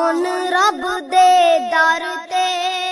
ہون رب دے در تے۔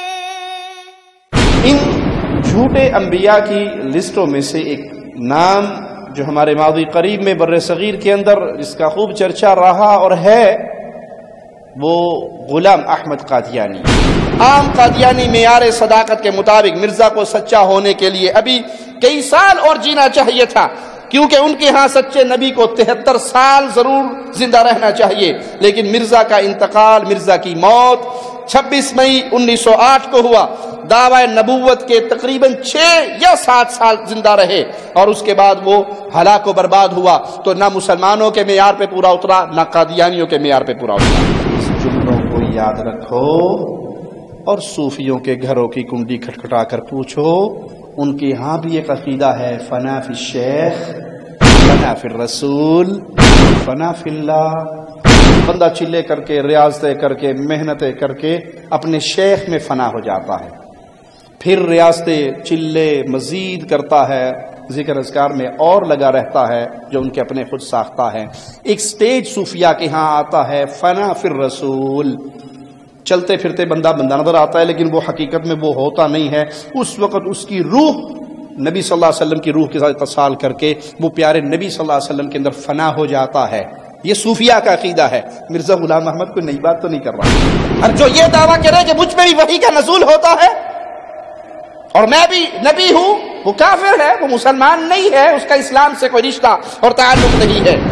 ان جھوٹے انبیاء کی لسٹوں میں سے ایک نام جو ہمارے ماضی قریب میں بر صغیر کے اندر جس کا خوب چرچا رہا اور ہے وہ غلام احمد قادیانی۔ عام قادیانی معیار صداقت کے مطابق مرزا کو سچا ہونے کے لیے ابھی کئی سال اور جینا چاہیے تھا، کیونکہ ان کے ہاں سچے نبی کو 73 سال ضرور زندہ رہنا چاہیے، لیکن مرزا کا انتقال، مرزا کی موت 26 مئی 1908 کو ہوا۔ دعوی نبوت کے تقریباً 6 یا 7 سال زندہ رہے اور اس کے بعد وہ ہلاک و برباد ہوا، تو نہ مسلمانوں کے معیار پہ پورا اترا نہ قادیانیوں کے معیار پہ پورا اترا۔ اس جملوں کو یاد رکھو اور صوفیوں کے گھروں کی کنڈی کھٹکھٹا کر پوچھو، ان کے ہاں بھی ایک عقیدہ ہے، فنا فی الشیخ، فنا فی الرسول، فنا فی اللہ۔ بندہ چلے کر کے، ریاضتیں کر کے، محنتیں کر کے اپنے شیخ میں فنا ہو جاتا ہے، پھر ریاضتیں چلے مزید کرتا ہے، ذکر اذکار میں اور لگا رہتا ہے جو ان کے اپنے خود ساختہ ہے۔ ایک سٹیج صوفیاء کے ہاں آتا ہے فنا فی الرسول، چلتے پھرتے بندہ نظر آتا ہے لیکن وہ حقیقت میں وہ ہوتا نہیں ہے۔ اس وقت اس کی روح نبی صلی اللہ علیہ وسلم کی روح کے ساتھ اتصال کر کے وہ پیارے نبی صلی اللہ علیہ وسلم کے اندر فنا ہو جاتا ہے۔ یہ صوفیاء کا عقیدہ ہے۔ مرزا غلام احمد کوئی نئی بات تو نہیں کر رہا، اور جو یہ دعویٰ کرے کہ مجھ میں بھی وحی کا نزول ہوتا ہے اور میں بھی نبی ہوں، وہ کافر ہے، وہ مسلمان نہیں ہے، اس کا اسلام سے کوئی رشتہ اور تعلق نہیں ہے۔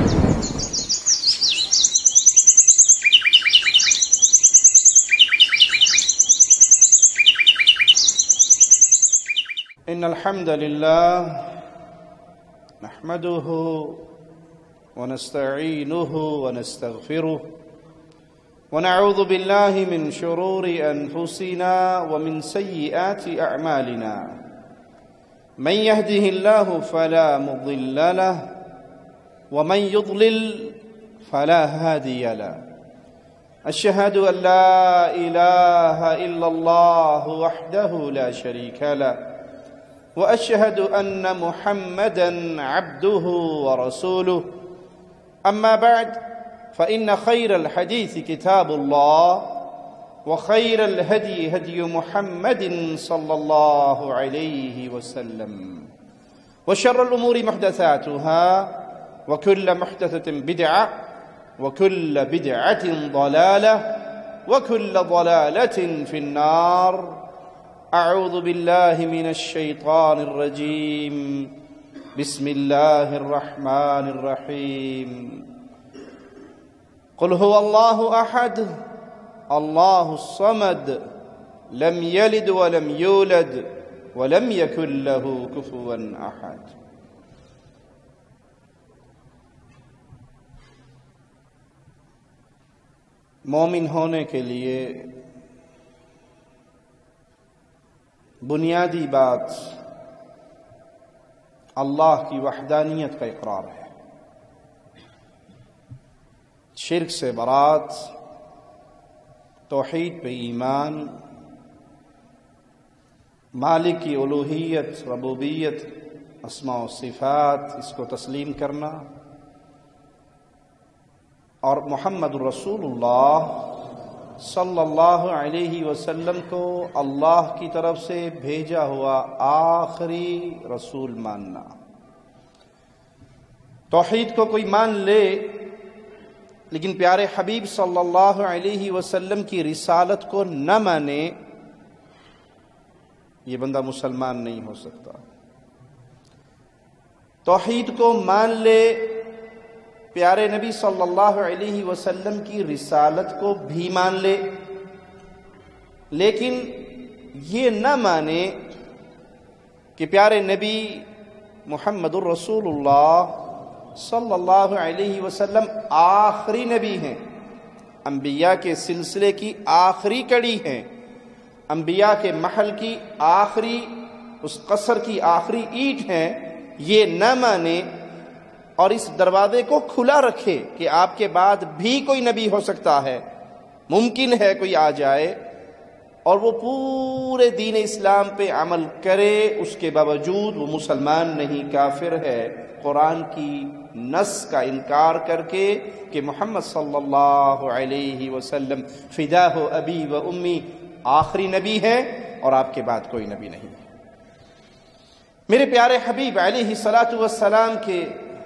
ان الحمد للہ نحمده ونستعینه ونستغفره ونعوذ بالله من شرور انفسنا ومن سیئات اعمالنا من يهده الله فلا مضل له ومن يضلل فلا هادي له اشهد ان لا اله الا الله وحده لا شريك له وأشهد أن محمدًا عبده ورسوله أما بعد فإن خير الحديث كتاب الله وخير الهدي هدي محمد صلى الله عليه وسلم وشر الأمور محدثاتها وكل محدثة بدعة وكل بدعة ضلالة وكل ضلالة في النار اعوذ باللہ من الشیطان الرجیم بسم اللہ الرحمن الرحیم قل هو اللہ احد اللہ الصمد لم یلد ولم یولد ولم یکن له کفوا احد۔ مومن ہونے کے لیے بنیادی بات اللہ کی وحدانیت کا اقرار ہے، شرک سے برات، توحید پہ ایمان، مالک کی الوہیت، ربوبیت، اسماء و صفات اس کو تسلیم کرنا، اور محمد رسول اللہ صلی اللہ علیہ وسلم کو اللہ کی طرف سے بھیجا ہوا آخری رسول ماننا۔ توحید کو کوئی مان لے لیکن پیارے حبیب صلی اللہ علیہ وسلم کی رسالت کو نہ مانے، یہ بندہ مسلمان نہیں ہو سکتا۔ توحید کو مان لے، پیارے نبی صلی اللہ علیہ وسلم کی رسالت کو بھی مان لے، لیکن یہ نہ مانے کہ پیارے نبی محمد الرسول اللہ صلی اللہ علیہ وسلم آخری نبی ہیں، انبیاء کے سلسلے کی آخری کڑی ہیں، انبیاء کے محل کی آخری، اس قصر کی آخری اینٹ ہیں، یہ نہ مانے اور اس دروازے کو کھلا رکھے کہ آپ کے بعد بھی کوئی نبی ہو سکتا ہے، ممکن ہے کوئی آ جائے، اور وہ پورے دین اسلام پہ عمل کرے، اس کے باوجود وہ مسلمان نہیں، کافر ہے، قرآن کی نص کا انکار کر کے کہ محمد صلی اللہ علیہ وسلم فداہ ابی و امی آخری نبی ہے اور آپ کے بعد کوئی نبی نہیں ہے۔ میرے پیارے حبیب علیہ الصلاۃ والسلام کے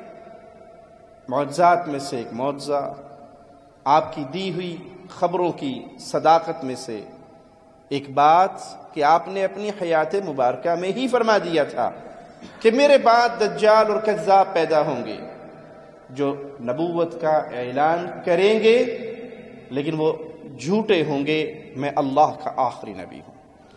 معجزات میں سے ایک معجزہ، آپ کی دی ہوئی خبروں کی صداقت میں سے ایک بات کہ آپ نے اپنی حیات مبارکہ میں ہی فرما دیا تھا کہ میرے بعد دجال اور کذاب پیدا ہوں گے جو نبوت کا اعلان کریں گے لیکن وہ جھوٹے ہوں گے، میں اللہ کا آخری نبی ہوں۔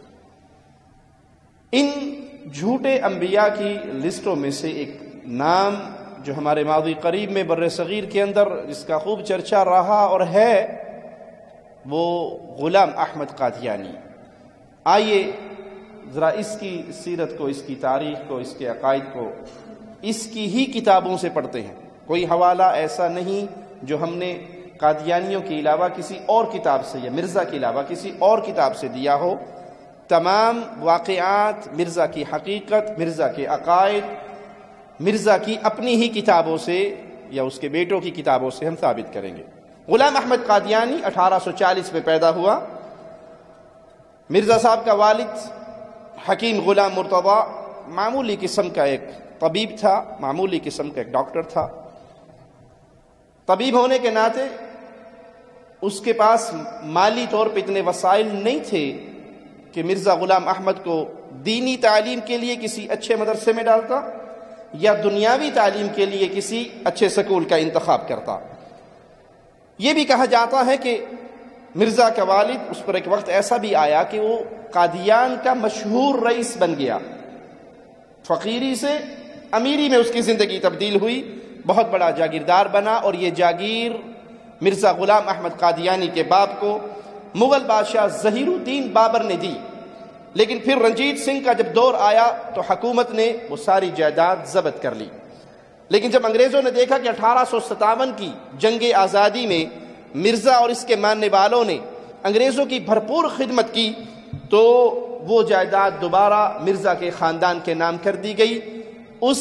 ان جھوٹے انبیاء کی لسٹوں میں سے ایک نام جو ہمارے ماضی قریب میں بر صغیر کے اندر جس کا خوب چرچا رہا اور ہے وہ غلام احمد قادیانی۔ آئیے ذرا اس کی سیرت کو، اس کی تاریخ کو، اس کے عقائد کو اس کی ہی کتابوں سے پڑھتے ہیں۔ کوئی حوالہ ایسا نہیں جو ہم نے قادیانیوں کے علاوہ کسی اور کتاب سے یا مرزا کے علاوہ کسی اور کتاب سے دیا ہو۔ تمام واقعات، مرزا کی حقیقت، مرزا کے عقائد، مرزا کی اپنی ہی کتابوں سے یا اس کے بیٹوں کی کتابوں سے ہم ثابت کریں گے۔ غلام احمد قادیانی 1840 میں پیدا ہوا۔ مرزا صاحب کا والد حکیم غلام مرتضیٰ معمولی قسم کا ایک طبیب تھا، معمولی قسم کا ایک ڈاکٹر تھا۔ طبیب ہونے کے ناطے اس کے پاس مالی طور پہ اتنے وسائل نہیں تھے کہ مرزا غلام احمد کو دینی تعلیم کے لیے کسی اچھے مدرسے میں ڈالتا یا دنیاوی تعلیم کے لیے کسی اچھے سکول کا انتخاب کرتا۔ یہ بھی کہا جاتا ہے کہ مرزا کا والد، اس پر ایک وقت ایسا بھی آیا کہ وہ قادیان کا مشہور رئیس بن گیا، فقیری سے امیری میں اس کی زندگی تبدیل ہوئی، بہت بڑا جاگیردار بنا، اور یہ جاگیر مرزا غلام احمد قادیانی کے باپ کو مغل بادشاہ ظہیر الدین بابر نے دی۔ لیکن پھر رنجیت سنگھ کا جب دور آیا تو حکومت نے وہ ساری جائیداد ضبط کر لی۔ لیکن جب انگریزوں نے دیکھا کہ 1857 کی جنگ آزادی میں مرزا اور اس کے ماننے والوں نے انگریزوں کی بھرپور خدمت کی تو وہ جائیداد دوبارہ مرزا کے خاندان کے نام کر دی گئی، اس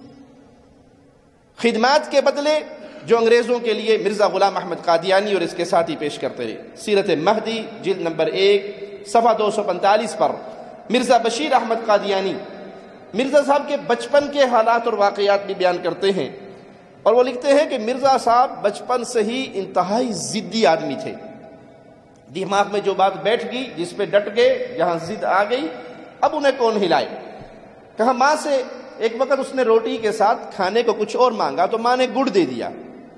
خدمات کے بدلے جو انگریزوں کے لیے مرزا غلام احمد قادیانی اور اس کے ساتھی پیش کرتے ہیں۔ سیرت مہدی جلد نمبر 1 صفحہ 245 پر مرزا بشیر احمد قادیانی مرزا صاحب کے بچپن کے حالات اور واقعات بھی بیان کرتے ہیں، اور وہ لکھتے ہیں کہ مرزا صاحب بچپن سے ہی انتہائی ضدی آدمی تھے۔ دماغ میں جو بات بیٹھ گئی، جس پہ ڈٹ گئے، جہاں ضد آ گئی، اب انہیں کون ہلائے۔ کہا ماں سے ایک وقت اس نے روٹی کے ساتھ کھانے کو کچھ اور مانگا تو ماں نے گڑ دے دیا،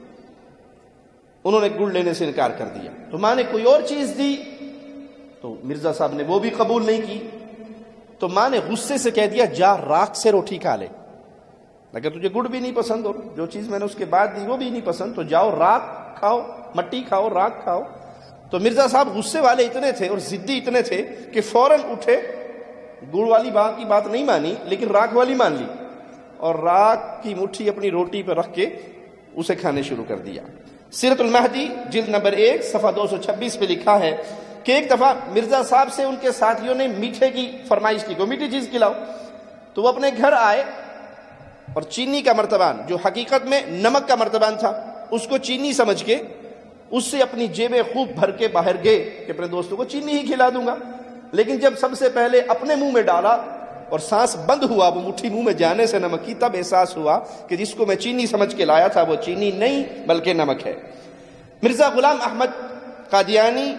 انہوں نے گڑ لینے سے انکار کر دیا، تو ماں نے کوئی اور چیز دی تو مرزا صاحب نے وہ بھی قبول نہیں کی، تو ماں نے غصے سے کہہ دیا جا راکھ سے روٹی کھا لے، اگر تجھے گڑ بھی نہیں پسند اور جو چیز میں نے اس کے بعد دی وہ بھی نہیں پسند تو جاؤ راکھ کھاؤ، مٹی کھاؤ، راکھ کھاؤ۔ تو مرزا صاحب غصے والے اتنے تھے اور ضدی اتنے تھے کہ فوراً اٹھے، گڑ والی بات کی بات نہیں مانی لیکن راکھ والی مان لی، اور راکھ کی مٹھی اپنی روٹی پہ رکھ کے اسے کھانے شروع کر دیا۔ سیرت المہدی جلد نمبر 1 صفحہ 226 پہ لکھا ہے کہ ایک دفعہ مرزا صاحب سے ان کے ساتھیوں نے میٹھے کی فرمائش کی، کوئی میٹھی چیز کھلاؤ، تو وہ اپنے گھر آئے اور چینی کا مرتبان جو حقیقت میں نمک کا مرتبان تھا اس کو چینی سمجھ کے اس سے اپنی جیبیں خوب بھر کے باہر گئے کہ اپنے دوستوں کو چینی ہی کھلا دوں گا، لیکن جب سب سے پہلے اپنے منہ میں ڈالا اور سانس بند ہوا وہ مٹھی منہ میں جانے سے نمک کی، تب احساس ہوا کہ جس کو میں چینی سمجھ کے لایا تھا وہ چینی نہیں بلکہ نمک ہے۔ مرزا غلام احمد قادیانی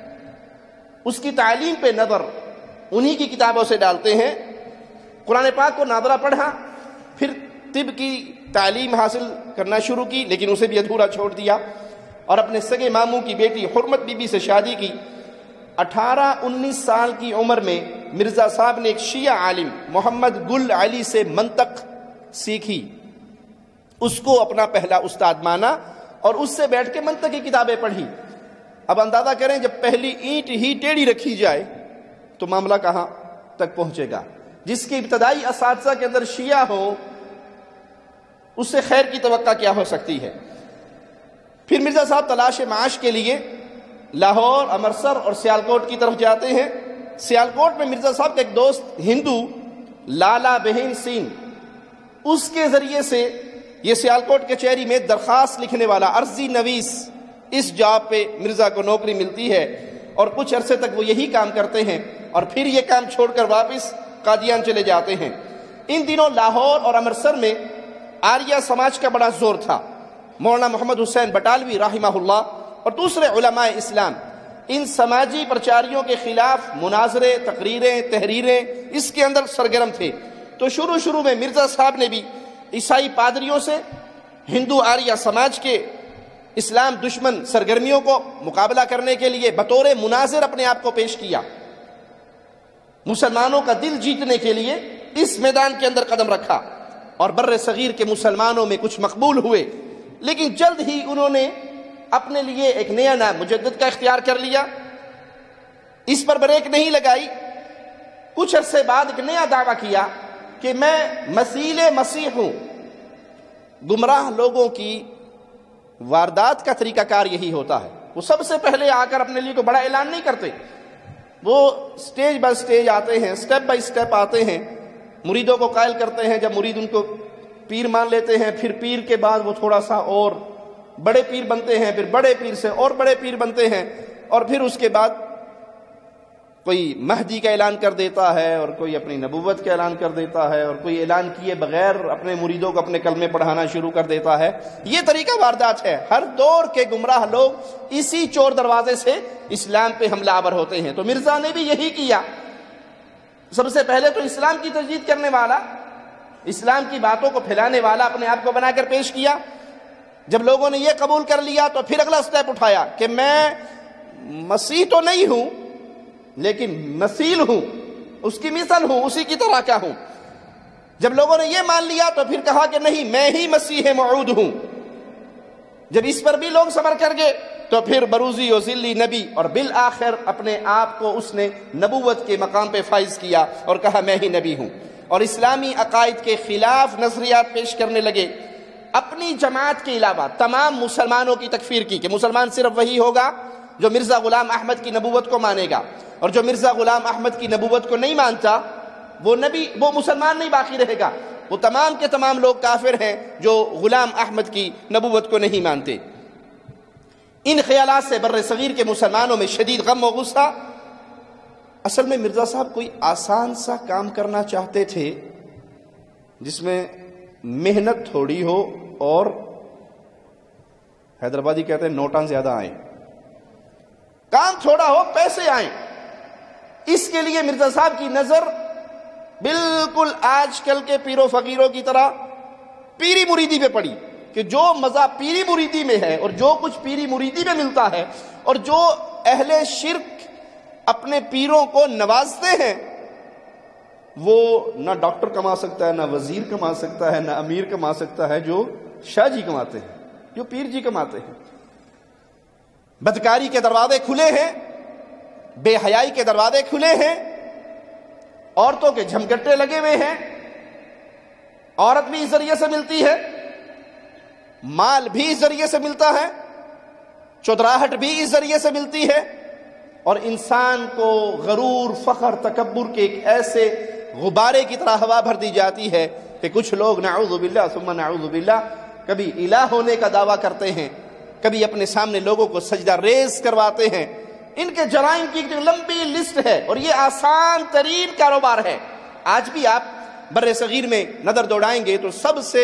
اس کی تعلیم پہ نظر انہی کی کتابوں سے ڈالتے ہیں۔ قرآن پاک کو ناظرہ پڑھا، پھر طب کی تعلیم حاصل کرنا شروع کی لیکن اسے بھی ادھورا چھوڑ دیا، اور اپنے سگے ماموں کی بیٹی حرمت بی بی سے شادی کی۔ 18-19 سال کی عمر میں مرزا صاحب نے ایک شیعہ عالم محمد گل علی سے منطق سیکھی، اس کو اپنا پہلا استاد مانا اور اس سے بیٹھ کے منطق کی کتابیں پڑھی۔ اب اندازہ کریں جب پہلی اینٹ ہی ٹیڑھی رکھی جائے تو معاملہ کہاں تک پہنچے گا۔ جس کے ابتدائی اساتذہ کے اندر شیعہ ہو اس سے خیر کی توقع کیا ہو سکتی ہے۔ پھر مرزا صاحب تلاش معاش کے لیے لاہور، امرتسر اور سیالکوٹ کی طرف جاتے ہیں۔ سیالکوٹ میں مرزا صاحب کا ایک دوست ہندو لالا بہین سنگھ، اس کے ذریعے سے یہ سیالکوٹ کچہری میں درخواست لکھنے والا عرضی نویس، اس جاب پہ مرزا کو نوکری ملتی ہے اور کچھ عرصے تک وہ یہی کام کرتے ہیں اور پھر یہ کام چھوڑ کر واپس قادیان چلے جاتے ہیں۔ ان دنوں لاہور اور امرتسر میں آریہ سماج کا بڑا زور تھا۔ مولانا محمد حسین بٹالوی رحمہ اللہ اور دوسرے علماء اسلام ان سماجی پرچاریوں کے خلاف مناظرے، تقریریں، تحریریں اس کے اندر سرگرم تھے۔ تو شروع میں مرزا صاحب نے بھی عیسائی پادریوں سے ہندو آریہ سماج کے اسلام دشمن سرگرمیوں کو مقابلہ کرنے کے لیے بطور مناظر اپنے آپ کو پیش کیا، مسلمانوں کا دل جیتنے کے لیے اس میدان کے اندر قدم رکھا اور بر صغیر کے مسلمانوں میں کچھ مقبول ہوئے، لیکن جلد ہی انہوں نے اپنے لیے ایک نیا نام مجدد کا اختیار کر لیا، اس پر بریک نہیں لگائی۔ کچھ عرصے بعد ایک نیا دعویٰ کیا کہ میں مثیل مسیح ہوں۔ گمراہ لوگوں کی واردات کا طریقہ کار یہی ہوتا ہے، وہ سب سے پہلے آ کر اپنے لیے کوئی بڑا اعلان نہیں کرتے، وہ سٹیج بائی سٹیج آتے ہیں، سٹیپ بائی سٹیپ آتے ہیں، مریدوں کو قائل کرتے ہیں، جب مرید ان کو پیر مان لیتے ہیں پھر پیر کے بعد وہ تھوڑا سا اور بڑے پیر بنتے ہیں، پھر بڑے پیر سے اور بڑے پیر بنتے ہیں، اور پھر اس کے بعد کوئی مہدی کا اعلان کر دیتا ہے اور کوئی اپنی نبوت کا اعلان کر دیتا ہے اور کوئی اعلان کیے بغیر اپنے مریدوں کو اپنے کلمے پڑھانا شروع کر دیتا ہے۔ یہ طریقہ واردات ہے، ہر دور کے گمراہ لوگ اسی چور دروازے سے اسلام پہ حملہ آور ہوتے ہیں۔ تو مرزا نے بھی یہی کیا، سب سے پہلے تو اسلام کی تجدید کرنے والا، اسلام کی باتوں کو پھیلانے والا اپنے آپ کو بنا کر پیش کیا۔ جب لوگوں نے یہ قبول کر لیا تو پھر اگلا سٹیپ اٹھایا کہ میں مسیح تو نہیں ہوں لیکن مثیل ہوں، اس کی مثل ہوں، اسی کی طرح کا ہوں۔ جب لوگوں نے یہ مان لیا تو پھر کہا کہ نہیں، میں ہی مسیح موعود ہوں۔ جب اس پر بھی لوگ صبر کر گئے تو پھر بروزی و ذلی نبی، اور بالآخر اپنے آپ کو اس نے نبوت کے مقام پہ فائز کیا اور کہا میں ہی نبی ہوں، اور اسلامی عقائد کے خلاف نظریات پیش کرنے لگے۔ اپنی جماعت کے علاوہ تمام مسلمانوں کی تکفیر کی کہ مسلمان صرف وہی ہوگا جو مرزا غلام احمد کی نبوت کو مانے گا، اور جو مرزا غلام احمد کی نبوت کو نہیں مانتا وہ مسلمان نہیں باقی رہے گا، وہ تمام کے تمام لوگ کافر ہیں جو غلام احمد کی نبوت کو نہیں مانتے۔ ان خیالات سے بر صغیر کے مسلمانوں میں شدید غم و غصہ۔ اصل میں مرزا صاحب کوئی آسان سا کام کرنا چاہتے تھے جس میں محنت تھوڑی ہو اور حیدرآبادی کہتے ہیں نوٹاں زیادہ آئیں، کام تھوڑا ہو پیسے آئیں۔ اس کے لیے مرزا صاحب کی نظر بالکل آج کل کے پیر و فقیروں کی طرح پیری مریدی پہ پڑی کہ جو مزہ پیری مریدی میں ہے اور جو کچھ پیری مریدی میں ملتا ہے اور جو اہل شرک اپنے پیروں کو نوازتے ہیں وہ نہ ڈاکٹر کما سکتا ہے، نہ وزیر کما سکتا ہے، نہ امیر کما سکتا ہے جو شاہ جی کماتے ہیں، جو پیر جی کماتے ہیں۔ بدکاری کے دروازے کھلے ہیں، بے حیائی کے دروازے کھلے ہیں، عورتوں کے جھمگٹے لگے ہوئے ہیں، عورت بھی اس ذریعے سے ملتی ہے، مال بھی اس ذریعے سے ملتا ہے، چودراہٹ بھی اس ذریعے سے ملتی ہے، اور انسان کو غرور، فخر، تکبر کے ایک ایسے غبارے کی طرح ہوا بھر دی جاتی ہے کہ کچھ لوگ نعوذ باللہ ثم نعوذ باللہ کبھی الہ ہونے کا دعویٰ کرتے ہیں، کبھی اپنے سامنے لوگوں کو سجدہ ریز کرواتے ہیں۔ ان کے جرائم کی ایک لمبی لسٹ ہے اور یہ آسان ترین کاروبار ہے۔ آج بھی آپ بر صغیر میں نظر دوڑائیں گے تو سب سے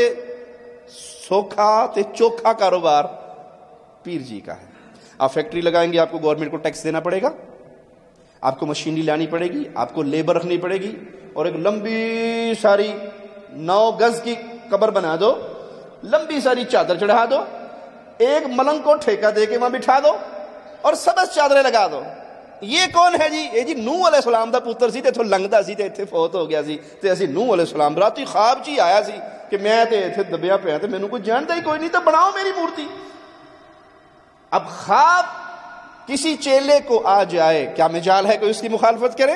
سوکھا تے چوکھا کاروبار پیر جی کا ہے۔ آپ فیکٹری لگائیں گے، آپ کو گورنمنٹ کو ٹیکس دینا پڑے گا، آپ کو مشینری لانی پڑے گی، آپ کو لیبر رکھنی پڑے گی، اور ایک لمبی ساری 9 گز کی قبر بنا دو، لمبی ساری چادر چڑھا دو، ایک ملنگ کو ٹھیکہ دے کے وہاں بٹھا دو اور سبز چادریں لگا دو۔ یہ کون ہے جی؟ یہ جی نوح علیہ السلام دا پتر سی تے اتھوں لنگدا سی تے ایتھے فوت ہو گیا سی تے اسی نوح علیہ السلام راتی خواب چی آیا سی کہ میں تے ایتھے دبیا پیا تے مینوں کوئی جاندا ہی کوئی نہیں، تے بناؤ میری مورتی۔ اب خواب کسی چیلے کو آ جائے، کیا مجال ہے کوئی اس کی مخالفت کرے؟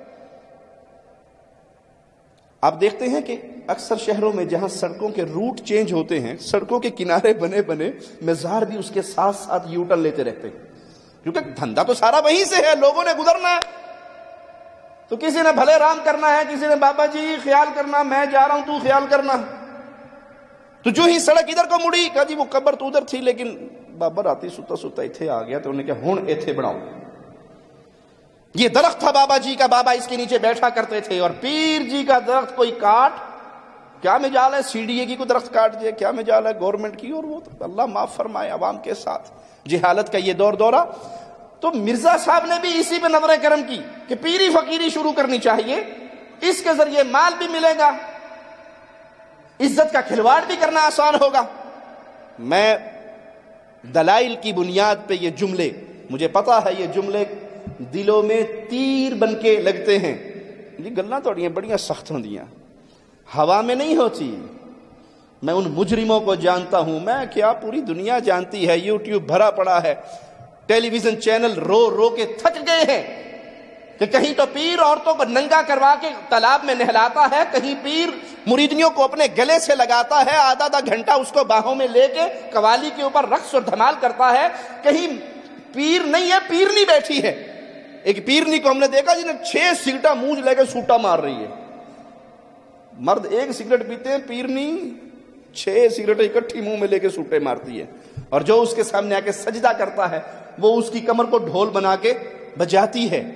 آپ دیکھتے ہیں کہ اکثر شہروں میں جہاں سڑکوں کے روٹ چینج ہوتے ہیں، سڑکوں کے کنارے بنے بنے مزار بھی اس کے ساتھ ساتھ یوٹرن لیتے رہتے ہیں۔ کیونکہ دھندا تو سارا وہیں سے ہے، لوگوں نے گزرنا ہے، تو کسی نے بھلے رام کرنا ہے، کسی نے بابا جی خیال کرنا، میں جا رہا ہوں تو خیال کرنا. تو جو ہی سڑک ادھر کو مڑی، کہا جی وہ قبر تو ادھر تھی لیکن بابا راتی ستا ستا ایتھے آ گیا، تو انہوں نے کہا ہن ایتھے بناؤ. یہ درخت تھا بابا جی کا، بابا اس کے نیچے بیٹھا کرتے تھے. اور پیر جی کا درخت کوئی کاٹ، کیا مجال ہے سی ڈی اے کی کوئی درخت کاٹ دے، کیا مجال ہے گورنمنٹ کی. اور وہ تو اللہ معاف فرمائے عوام کے ساتھ جہالت کا یہ دور دورہ. تو مرزا صاحب نے بھی اسی پہ نظر کرم کی کہ پیری فقیری شروع کرنی چاہیے، اس کے ذریعے مال بھی ملے گا، عزت کا کھلواڑ بھی کرنا آسان ہوگا. میں دلائل کی بنیاد پہ یہ جملے، مجھے پتا ہے یہ جملے دلوں میں تیر بن کے لگتے ہیں. یہ گلاں تھوڑیاں بڑیاں سخت ہوندیاں، ہوا میں نہیں ہوتی. میں ان مجرموں کو جانتا ہوں، میں کیا پوری دنیا جانتی ہے، یوٹیوب بھرا پڑا ہے، ٹیلی ویژن چینل رو رو کے تھک گئے ہیں کہ کہیں تو پیر عورتوں کو ننگا کروا کے تالاب میں نہلاتا ہے، کہیں پیر مریدنیوں کو اپنے گلے سے لگاتا ہے، آدھا آدھا گھنٹہ اس کو باہوں میں لے کے قوالی کے اوپر رقص اور دھمال کرتا ہے. کہیں پیر نہیں ہے، پیرنی بیٹھی ہے. ایک پیرنی کو ہم نے دیکھا جنہیں 6 سگریٹاں منہ لے کے سوٹا مار رہی ہے. مرد 1 سگریٹ پیتے ہیں، پیرنی 6 سگریٹیں اکٹھی منہ میں لے کے سوٹے مارتی ہے. اور جو اس کے سامنے آ کے سجدہ کرتا ہے وہ اس کی کمر کو ڈھول بنا کے بجاتی ہے.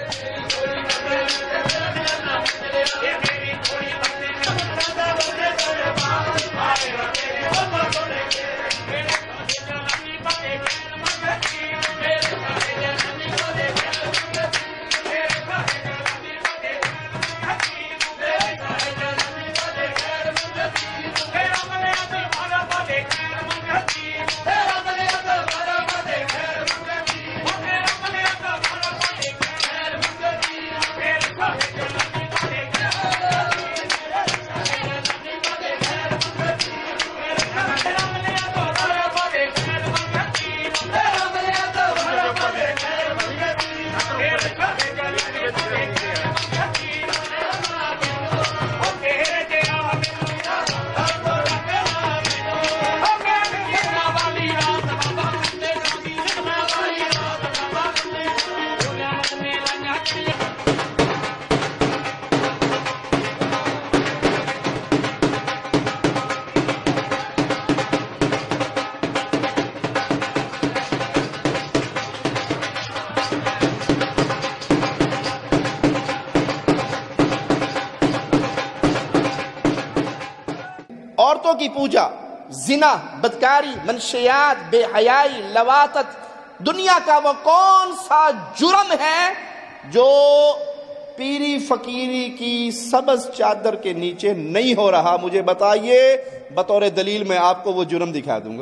عورتوں کی پوجا، زنا، بدکاری، منشیات، بے حیائی، لواطت، دنیا کا وہ کون سا جرم ہے جو پیری فقیری کی سبز چادر کے نیچے نہیں ہو رہا؟ مجھے بتائیے، بطور دلیل میں آپ کو وہ جرم دکھا دوں گا.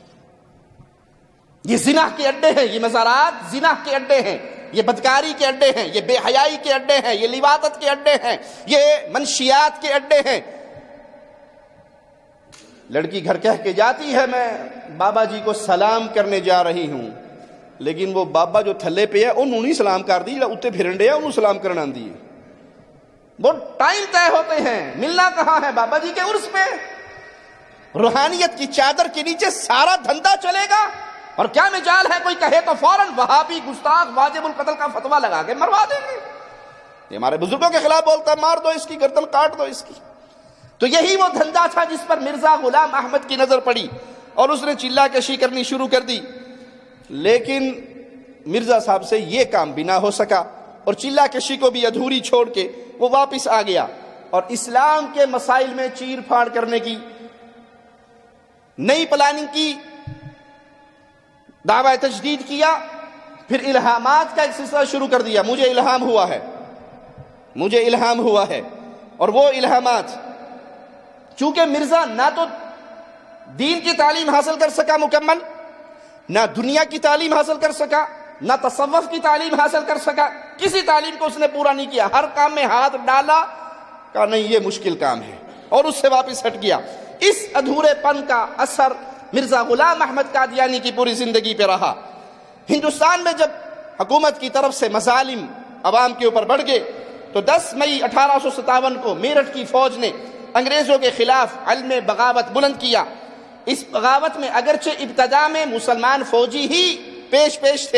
یہ زنا کے اڈے ہیں، یہ مزارات زنا کے اڈے ہیں، یہ بدکاری کے اڈے ہیں، یہ بے حیائی کے اڈے ہیں، یہ لواطت کے اڈے ہیں، یہ منشیات کے اڈے ہیں. لڑکی گھر کہہ کے جاتی ہے میں بابا جی کو سلام کرنے جا رہی ہوں، لیکن وہ بابا جو تھلے پہ ہے انہوں نہیں سلام کر دی، اتنے پھرنڈے انہوں سلام کرنا دی. وہ ٹائم طے ہوتے ہیں، ملنا کہاں ہے؟ بابا جی کے عرس پہ. روحانیت کی چادر کے نیچے سارا دھندا چلے گا. اور کیا مجال ہے کوئی کہے تو فوراً وہابی گستاخ واجب القتل کا فتویٰ لگا کے مروا دیں گے. یہ ہمارے بزرگوں کے خلاف بولتا ہے، مار دو اس کی گردن، کاٹ دو اس کی. تو یہی وہ دھندا تھا جس پر مرزا غلام احمد کی نظر پڑی اور اس نے چلا کشی کرنی شروع کر دی. لیکن مرزا صاحب سے یہ کام بھی نہ ہو سکا اور چلا کشی کو بھی ادھوری چھوڑ کے وہ واپس آ گیا اور اسلام کے مسائل میں چیر پھاڑ کرنے کی نئی پلاننگ کی، دعوی تجدید کیا. پھر الہامات کا ایک سلسلہ شروع کر دیا. مجھے الہام ہوا ہے اور وہ الہامات، چونکہ مرزا نہ تو دین کی تعلیم حاصل کر سکا مکمل، نہ دنیا کی تعلیم حاصل کر سکا، نہ تصوف کی تعلیم حاصل کر سکا، کسی تعلیم کو اس نے پورا نہیں کیا. ہر کام میں ہاتھ ڈالا، کہا نہیں یہ مشکل کام ہے، اور اس سے واپس ہٹ گیا. اس ادھورے پن کا اثر مرزا غلام احمد قادیانی کی پوری زندگی پہ رہا. ہندوستان میں جب حکومت کی طرف سے مظالم عوام کے اوپر بڑھ گئے تو 10 مئی 1857 کو میرٹھ کی فوج نے انگریزوں کے خلاف علم بغاوت بلند کیا. اس بغاوت میں اگرچہ ابتدا میں مسلمان فوجی ہی پیش تھے،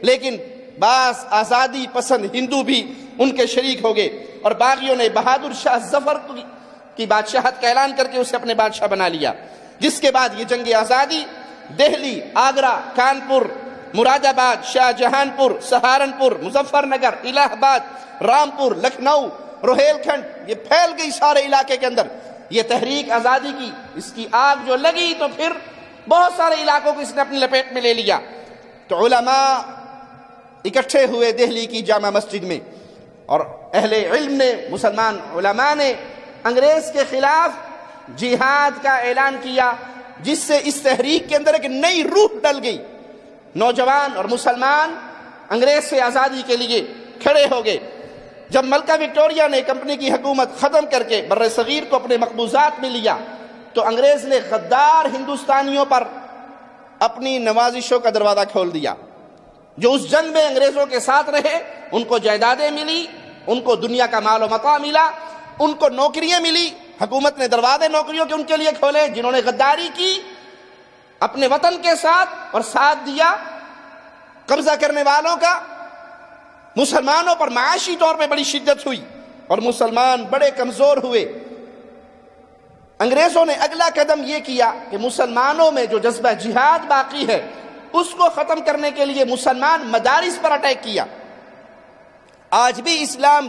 لیکن بعض آزادی پسند ہندو بھی ان کے شریک ہو گئے، اور باغیوں نے بہادر شاہ ظفر کی بادشاہت کا اعلان کر کے اسے اپنے بادشاہ بنا لیا، جس کے بعد یہ جنگ آزادی دہلی، آگرہ، کانپور، مراد آباد، شاہ جہان پور، سہارنپور، مظفر نگر، الہ آباد، رامپور، لکھنؤ، روہیل کھنڈ، یہ پھیل گئی سارے علاقے کے اندر یہ تحریک آزادی کی۔ اس کی آگ جو لگی تو پھر بہت سارے علاقوں کو اس نے اپنی لپیٹ میں لے لیا۔ تو علماء اکٹھے ہوئے دہلی کی جامع مسجد میں، اور اہل علم نے، مسلمان علماء نے انگریز کے خلاف جہاد کا اعلان کیا، جس سے اس تحریک کے اندر ایک نئی روح ڈل گئی۔ نوجوان اور مسلمان انگریز سے آزادی کے لیے کھڑے ہو گئے۔ جب ملکہ وکٹوریہ نے کمپنی کی حکومت ختم کر کے بر صغیر کو اپنے مقبوضات میں لیا، تو انگریز نے غدار ہندوستانیوں پر اپنی نوازشوں کا دروازہ کھول دیا۔ جو اس جنگ میں انگریزوں کے ساتھ رہے ان کو جائیدادیں ملی، ان کو دنیا کا مال و متاع ملا، ان کو نوکریاں ملی۔ حکومت نے دروازے نوکریوں کے ان کے لیے کھولے جنہوں نے غداری کی اپنے وطن کے ساتھ اور ساتھ دیا قبضہ کرنے والوں کا۔ مسلمانوں پر معاشی طور پہ بڑی شدت ہوئی اور مسلمان بڑے کمزور ہوئے۔ انگریزوں نے اگلا قدم یہ کیا کہ مسلمانوں میں جو جذبہ جہاد باقی ہے اس کو ختم کرنے کے لیے مسلمان مدارس پر اٹیک کیا۔ آج بھی اسلام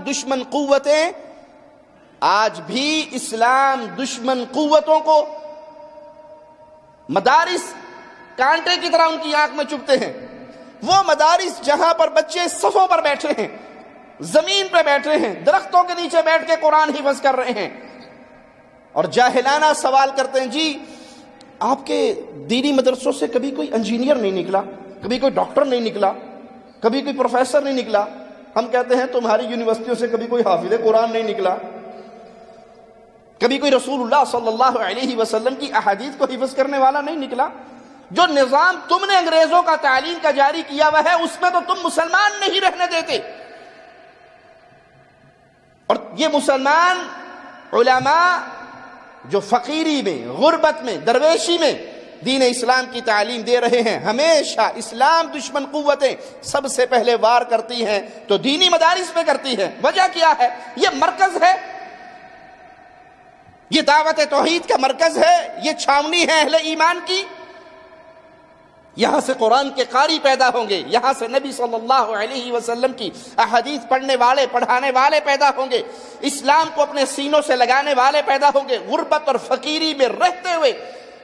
دشمن قوتوں کو مدارس کانٹے کی طرح ان کی آنکھ میں چبھتے ہیں۔ وہ مدارس جہاں پر بچے صفوں پر بیٹھے ہیں، زمین پہ بیٹھے ہیں، درختوں کے نیچے بیٹھ کے قرآن حفظ کر رہے ہیں، اور جاہلانہ سوال کرتے ہیں، جی آپ کے دینی مدرسوں سے کبھی کوئی انجینئر نہیں نکلا، کبھی کوئی ڈاکٹر نہیں نکلا، کبھی کوئی پروفیسر نہیں نکلا؟ ہم کہتے ہیں تمہاری یونیورسٹیوں سے کبھی کوئی حافظ قرآن نہیں نکلا، کبھی کوئی رسول اللہ صلی اللہ علیہ وسلم کی احادیث کو حفظ کرنے والا نہیں نکلا۔ جو نظام تم نے انگریزوں کا تعلیم کا جاری کیا ہوا ہے اس میں تو تم مسلمان نہیں رہنے دیتے۔ اور یہ مسلمان علماء جو فقیری میں، غربت میں، درویشی میں دین اسلام کی تعلیم دے رہے ہیں، ہمیشہ اسلام دشمن قوتیں سب سے پہلے وار کرتی ہیں تو دینی مدارس پہ کرتی ہیں۔ وجہ کیا ہے؟ یہ مرکز ہے، یہ دعوت توحید کا مرکز ہے، یہ چھاونی ہے اہل ایمان کی۔ یہاں سے قرآن کے قاری پیدا ہوں گے، یہاں سے نبی صلی اللہ علیہ وسلم کی احادیث پڑھنے والے، پڑھانے والے پیدا ہوں گے، اسلام کو اپنے سینوں سے لگانے والے پیدا ہوں گے۔ غربت اور فقیری میں رہتے ہوئے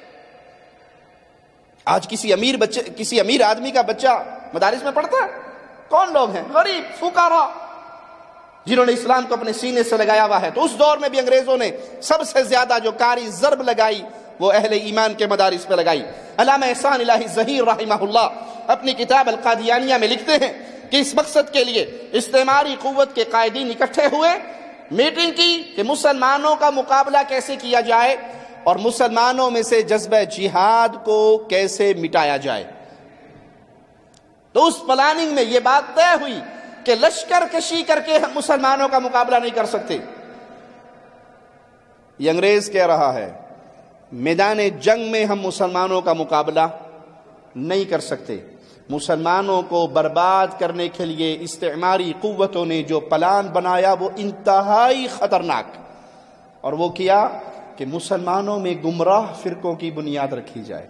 آج کسی امیر آدمی کا بچہ مدارس میں پڑھتا ہے؟ کون لوگ ہیں؟ غریب فقراء جنہوں نے اسلام کو اپنے سینے سے لگایا ہوا ہے۔ تو اس دور میں بھی انگریزوں نے سب سے زیادہ جو کاری ضرب لگائی وہ اہل ایمان کے مدارس پہ لگائی۔ علامہ احسان الہی ظہیر رحمہ اللہ اپنی کتاب القادیانیہ میں لکھتے ہیں کہ اس مقصد کے لیے استعماری قوت کے قائدین اکٹھے ہوئے، میٹنگ کی کہ مسلمانوں کا مقابلہ کیسے کیا جائے اور مسلمانوں میں سے جذبہ جہاد کو کیسے مٹایا جائے۔ تو اس پلاننگ میں یہ بات طے ہوئی کہ لشکر کشی کر کے ہم مسلمانوں کا مقابلہ نہیں کر سکتے۔ یہ انگریز کہہ رہا ہے میدان جنگ میں ہم مسلمانوں کا مقابلہ نہیں کر سکتے۔ مسلمانوں کو برباد کرنے کے لیے استعماری قوتوں نے جو پلان بنایا وہ انتہائی خطرناک، اور وہ کیا کہ مسلمانوں میں گمراہ فرقوں کی بنیاد رکھی جائے۔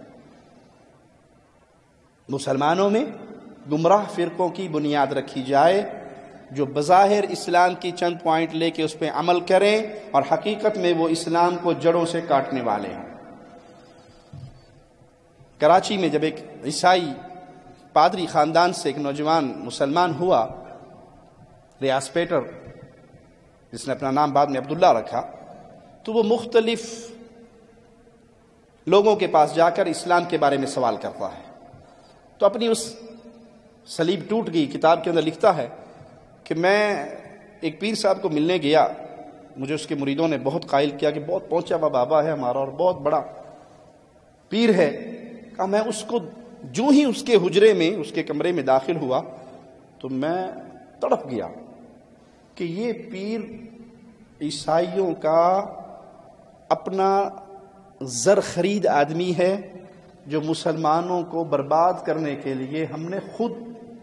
مسلمانوں میں گمراہ فرقوں کی بنیاد رکھی جائے جو بظاہر اسلام کی چند پوائنٹ لے کے اس پہ عمل کریں اور حقیقت میں وہ اسلام کو جڑوں سے کاٹنے والے ہیں۔ کراچی میں جب ایک عیسائی پادری خاندان سے ایک نوجوان مسلمان ہوا، ریاض پیٹر، جس نے اپنا نام بعد میں عبداللہ رکھا، تو وہ مختلف لوگوں کے پاس جا کر اسلام کے بارے میں سوال کرتا ہے۔ تو اپنی اس صلیب ٹوٹ گئی کتاب کے اندر لکھتا ہے کہ میں ایک پیر صاحب کو ملنے گیا، مجھے اس کے مریدوں نے بہت قائل کیا کہ بہت پہنچا ہوا بابا ہے ہمارا اور بہت بڑا پیر ہے۔ کہا میں اس کو جو ہی اس کے حجرے میں، اس کے کمرے میں داخل ہوا تو میں تڑپ گیا کہ یہ پیر عیسائیوں کا اپنا زر خرید آدمی ہے جو مسلمانوں کو برباد کرنے کے لیے ہم نے خود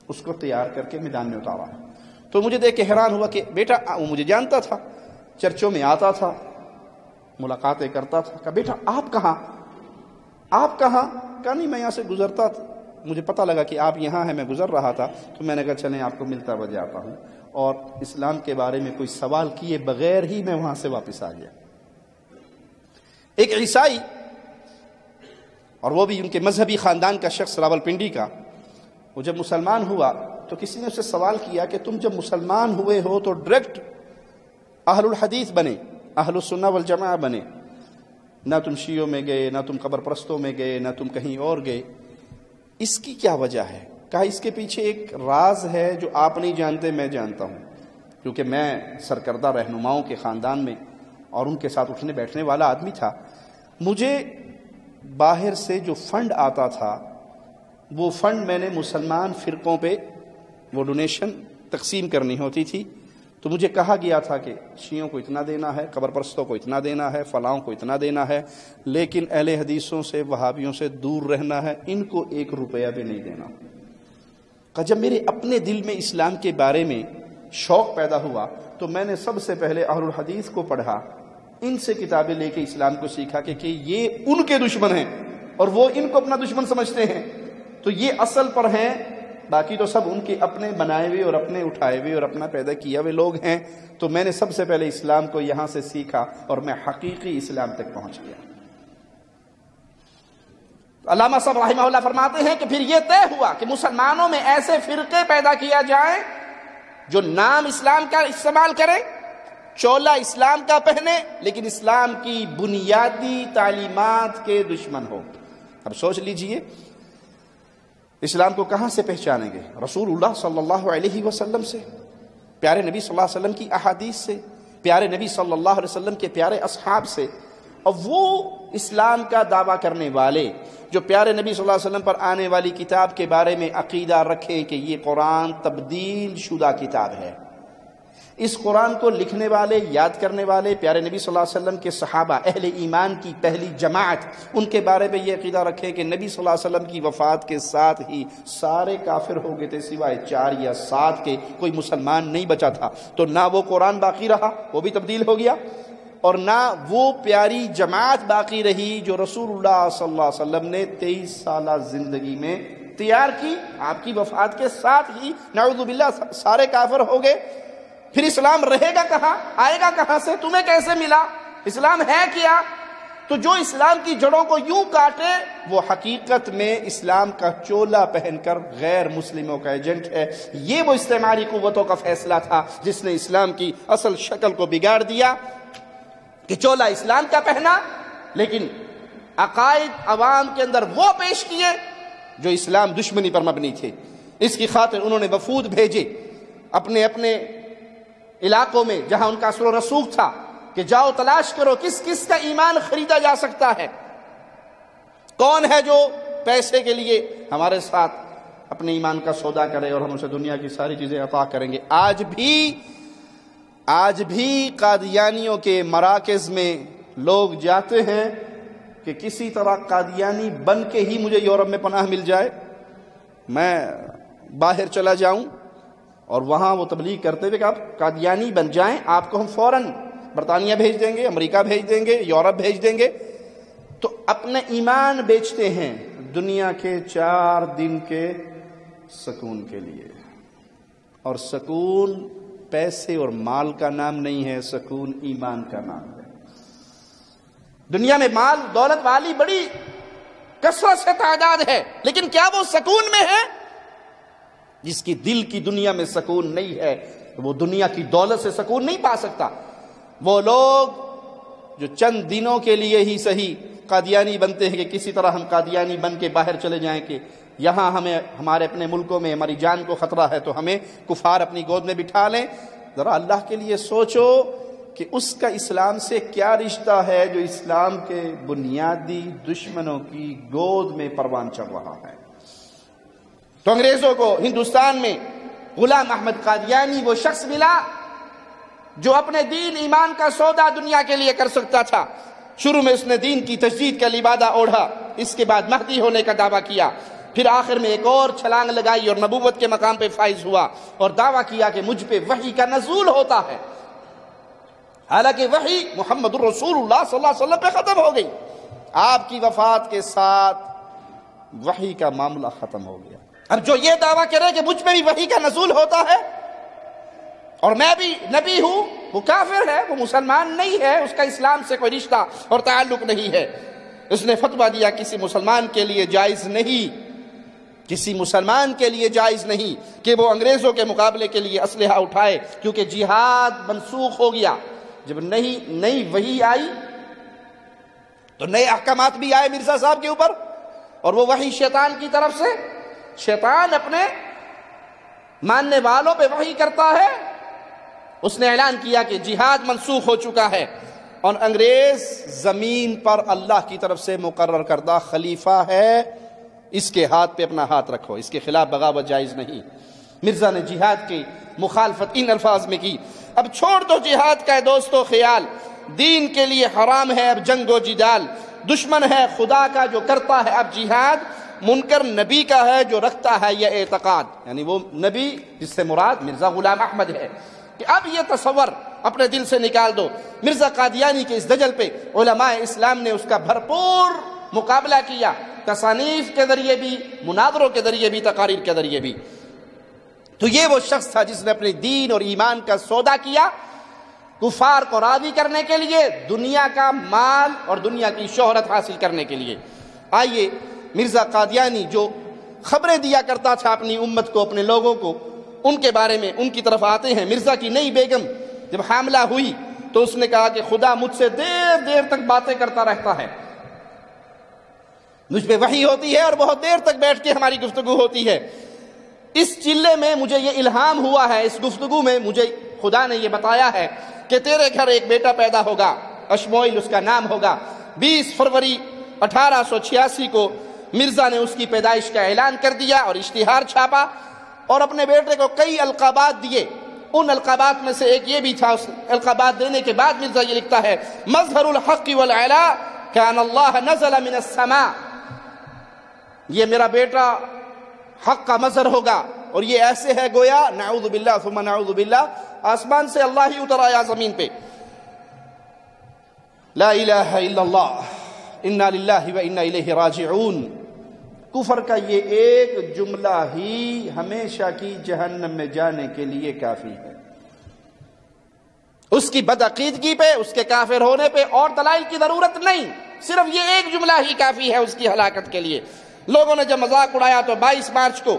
اس کو تیار کر کے میدان میں اتارا۔ تو مجھے دیکھ کے حیران ہوا کہ بیٹا، وہ مجھے جانتا تھا، چرچوں میں آتا تھا، ملاقاتیں کرتا تھا۔ کہا بیٹا آپ کہاں؟ آپ کہاں؟ کہا نہیں میں یہاں سے گزرتا تھا، مجھے پتہ لگا کہ آپ یہاں ہیں، میں گزر رہا تھا تو میں نے کہا چلیں آپ کو ملتا ہوا جاتا ہوں، اور اسلام کے بارے میں کوئی سوال کیے بغیر ہی میں وہاں سے واپس آ گیا۔ ایک عیسائی، اور وہ بھی ان کے مذہبی خاندان کا شخص، راولپنڈی کا، وہ جب مسلمان ہوا تو کسی نے اسے سوال کیا کہ تم جب مسلمان ہوئے ہو تو ڈائریکٹ اہل الحدیث بنے، اہل السنہ والجماعہ بنے، نہ تم شیعوں میں گئے، نہ تم قبر پرستوں میں گئے، نہ تم کہیں اور گئے، اس کی کیا وجہ ہے؟ کہا اس کے پیچھے ایک راز ہے جو آپ نہیں جانتے، میں جانتا ہوں، کیونکہ میں سرکردہ رہنماؤں کے خاندان میں اور ان کے ساتھ اٹھنے بیٹھنے والا آدمی تھا۔ مجھے باہر سے جو فنڈ آتا تھا وہ فنڈ میں نے مسلمان فرقوں پہ وہ ڈونیشن تقسیم کرنی ہوتی تھی، تو مجھے کہا گیا تھا کہ شیعوں کو اتنا دینا ہے، قبر پرستوں کو اتنا دینا ہے، فلاں کو اتنا دینا ہے، لیکن اہل حدیثوں سے، وہابیوں سے دور رہنا ہے، ان کو 1 روپیہ بھی نہیں دینا۔ کہ جب میرے اپنے دل میں اسلام کے بارے میں شوق پیدا ہوا تو میں نے سب سے پہلے اہل الحدیث کو پڑھا، ان سے کتابیں لے کے اسلام کو سیکھا کہ یہ ان کے دشمن ہیں اور وہ ان کو اپنا دشمن سمجھتے ہیں، تو یہ اصل پر ہیں، باقی تو سب ان کے اپنے بنائے ہوئے اور اپنے اٹھائے ہوئے اور اپنا پیدا کیا ہوئے لوگ ہیں۔ تو میں نے سب سے پہلے اسلام کو یہاں سے سیکھا اور میں حقیقی اسلام تک پہنچ گیا۔ علامہ صاحب رحمہ اللہ فرماتے ہیں کہ پھر یہ طے ہوا کہ مسلمانوں میں ایسے فرقے پیدا کیا جائیں جو نام اسلام کا استعمال کریں، چولا اسلام کا پہنے، لیکن اسلام کی بنیادی تعلیمات کے دشمن ہو۔ اب سوچ لیجئے اسلام کو کہاں سے پہچانیں گے؟ رسول اللہ صلی اللہ علیہ وسلم سے، پیارے نبی صلی اللہ علیہ وسلم کی احادیث سے، پیارے نبی صلی اللہ علیہ وسلم کے پیارے اصحاب سے۔ اور وہ اسلام کا دعویٰ کرنے والے جو پیارے نبی صلی اللہ علیہ وسلم پر آنے والی کتاب کے بارے میں عقیدہ رکھیں کہ یہ قرآن تبدیل شدہ کتاب ہے، اس قرآن کو لکھنے والے، یاد کرنے والے پیارے نبی صلی اللہ علیہ وسلم کے صحابہ، اہل ایمان کی پہلی جماعت، ان کے بارے میں یہ عقیدہ رکھیں کہ نبی صلی اللہ علیہ وسلم کی وفات کے ساتھ ہی سارے کافر ہو گئے تھے سوائے 4 یا 7 کے، کوئی مسلمان نہیں بچا تھا۔ تو نہ وہ قرآن باقی رہا، وہ بھی تبدیل ہو گیا، اور نہ وہ پیاری جماعت باقی رہی جو رسول اللہ صلی اللہ علیہ وسلم نے 23 سالہ زندگی میں تیار کی، آپ کی وفات کے ساتھ ہی نعوذ باللہ سارے کافر ہو گئے۔ پھر اسلام رہے گا کہاں؟ آئے گا کہاں سے؟ تمہیں کیسے ملا؟ اسلام ہے کیا؟ تو جو اسلام کی جڑوں کو یوں کاٹے وہ حقیقت میں اسلام کا چولا پہن کر غیر مسلموں کا ایجنٹ ہے۔ یہ وہ استعماری قوتوں کا فیصلہ تھا جس نے اسلام کی اصل شکل کو بگاڑ دیا کہ چولا اسلام کا پہنا، لیکن عقائد عوام کے اندر وہ پیش کیے جو اسلام دشمنی پر مبنی تھے۔ اس کی خاطر انہوں نے وفود بھیجے اپنے اپنے علاقوں میں جہاں ان کا اثر و رسوخ تھا کہ جاؤ تلاش کرو کس کس کا ایمان خریدا جا سکتا ہے، کون ہے جو پیسے کے لیے ہمارے ساتھ اپنے ایمان کا سودا کرے اور ہم اسے دنیا کی ساری چیزیں عطا کریں گے۔ آج بھی قادیانیوں کے مراکز میں لوگ جاتے ہیں کہ کسی طرح قادیانی بن کے ہی مجھے یورپ میں پناہ مل جائے، میں باہر چلا جاؤں، اور وہاں وہ تبلیغ کرتے ہوئے کہ آپ قادیانی بن جائیں، آپ کو ہم فوراً برطانیہ بھیج دیں گے، امریکہ بھیج دیں گے، یورپ بھیج دیں گے۔ تو اپنا ایمان بیچتے ہیں دنیا کے 4 دن کے سکون کے لیے، اور سکون پیسے اور مال کا نام نہیں ہے، سکون ایمان کا نام ہے۔ دنیا میں مال دولت والی بڑی کثرت سے تعداد ہے، لیکن کیا وہ سکون میں ہے؟ جس کی دل کی دنیا میں سکون نہیں ہے وہ دنیا کی دولت سے سکون نہیں پا سکتا۔ وہ لوگ جو چند دنوں کے لیے ہی صحیح قادیانی بنتے ہیں کہ کسی طرح ہم قادیانی بن کے باہر چلے جائیں کہ یہاں ہمیں ہمارے اپنے ملکوں میں ہماری جان کو خطرہ ہے تو ہمیں کفار اپنی گود میں بٹھا لیں۔ ذرا اللہ کے لیے سوچو کہ اس کا اسلام سے کیا رشتہ ہے جو اسلام کے بنیادی دشمنوں کی گود میں پروان چڑھ رہا ہے۔ تو انگریزوں کو ہندوستان میں غلام احمد قادیانی وہ شخص ملا جو اپنے دین ایمان کا سودا دنیا کے لیے کر سکتا تھا۔ شروع میں اس نے دین کی تجدید کا لبادہ اوڑھا، اس کے بعد مہدی ہونے کا دعویٰ کیا، پھر آخر میں ایک اور چھلانگ لگائی اور نبوت کے مقام پہ فائز ہوا اور دعویٰ کیا کہ مجھ پہ وحی کا نزول ہوتا ہے، حالانکہ وحی محمد الرسول اللہ صلی اللہ علیہ وسلم پہ ختم ہو گئی۔ آپ کی وفات کے ساتھ وحی کا معاملہ ختم ہو گیا۔ اب جو یہ دعویٰ کرے کہ مجھ پہ بھی وحی کا نزول ہوتا ہے اور میں بھی نبی ہوں، وہ کافر ہے، وہ مسلمان نہیں ہے، اس کا اسلام سے کوئی رشتہ اور تعلق نہیں ہے۔ اس نے فتویٰ دیا کسی مسلمان کے لیے جائز نہیں، کسی مسلمان کے لیے جائز نہیں کہ وہ انگریزوں کے مقابلے کے لیے اسلحہ اٹھائے، کیونکہ جہاد منسوخ ہو گیا۔ جب نئی وحی آئی تو نئے احکامات بھی آئے مرزا صاحب کے اوپر، اور وہ وحی شیطان کی طرف سے، شیطان اپنے ماننے والوں پہ وحی کرتا ہے۔ اس نے اعلان کیا کہ جہاد منسوخ ہو چکا ہے اور انگریز زمین پر اللہ کی طرف سے مقرر کردہ خلیفہ ہے، اس کے ہاتھ پہ اپنا ہاتھ رکھو، اس کے خلاف بغاوت جائز نہیں۔ مرزا نے جہاد کی مخالفت ان الفاظ میں کی۔ اب چھوڑ دو جہاد کا دوستو خیال، دین کے لیے حرام ہے اب جنگ و جدال، دشمن ہے خدا کا جو کرتا ہے اب جہاد، منکر نبی کا ہے جو رکھتا ہے یہ اعتقاد، یعنی وہ نبی جس سے مراد مرزا غلام احمد ہے۔ کہ اب یہ تصور اپنے دل سے نکال دو، مرزا قادیانی کے اس دجل پہ علماء اسلام نے اس کا بھرپور مقابلہ کیا، تصانیف کے ذریعے بھی، مناظروں کے ذریعے بھی، تقاریر کے ذریعے بھی۔ تو یہ وہ شخص تھا جس نے اپنے دین اور ایمان کا سودا کیا کفار کو راضی کرنے کے لیے، دنیا کا مال اور دنیا کی شہرت حاصل کرنے کے لیے۔ آئیے مرزا قادیانی جو خبریں دیا کرتا تھا اپنی امت کو، اپنے لوگوں کو، ان کے بارے میں ان کی طرف آتے ہیں۔ مرزا کی نئی بیگم جب حاملہ ہوئی تو اس نے کہا کہ خدا مجھ سے دیر دیر تک باتیں کرتا رہتا ہے، مجھ پہ وحی ہوتی ہے اور بہت دیر تک بیٹھ کے ہماری گفتگو ہوتی ہے، اس چلے میں مجھے یہ الہام ہوا ہے، اس گفتگو میں مجھے خدا نے یہ بتایا ہے کہ تیرے گھر ایک بیٹا پیدا ہوگا، اشموئیل اس کا نام ہوگا۔ 20 فروری 1886 کو مرزا نے اس کی پیدائش کا اعلان کر دیا اور اشتہار چھاپا اور اپنے بیٹے کو کئی القابات دیے۔ ان القابات میں سے ایک یہ بھی تھا، اس القابات دینے کے بعد مرزا یہ لکھتا ہے، مظہر الحق والعلا کان اللہ نزل من السماء، یہ میرا بیٹا حق کا مظہر ہوگا اور یہ ایسے ہے گویا نعوذ باللہ ثم نعوذ باللہ آسمان سے اللہ ہی اتر آیا زمین پہ۔ لا الہ الا اللہ انا للہ و انا الیہ راجعون، کفر کا یہ ایک جملہ ہی ہمیشہ کی جہنم میں جانے کے لیے کافی ہے۔ اس کی بدعقیدگی پہ، اس کے کافر ہونے پہ اور دلائل کی ضرورت نہیں، صرف یہ ایک جملہ ہی کافی ہے اس کی ہلاکت کے لیے۔ لوگوں نے جب مذاق اڑایا تو 22 مارچ کو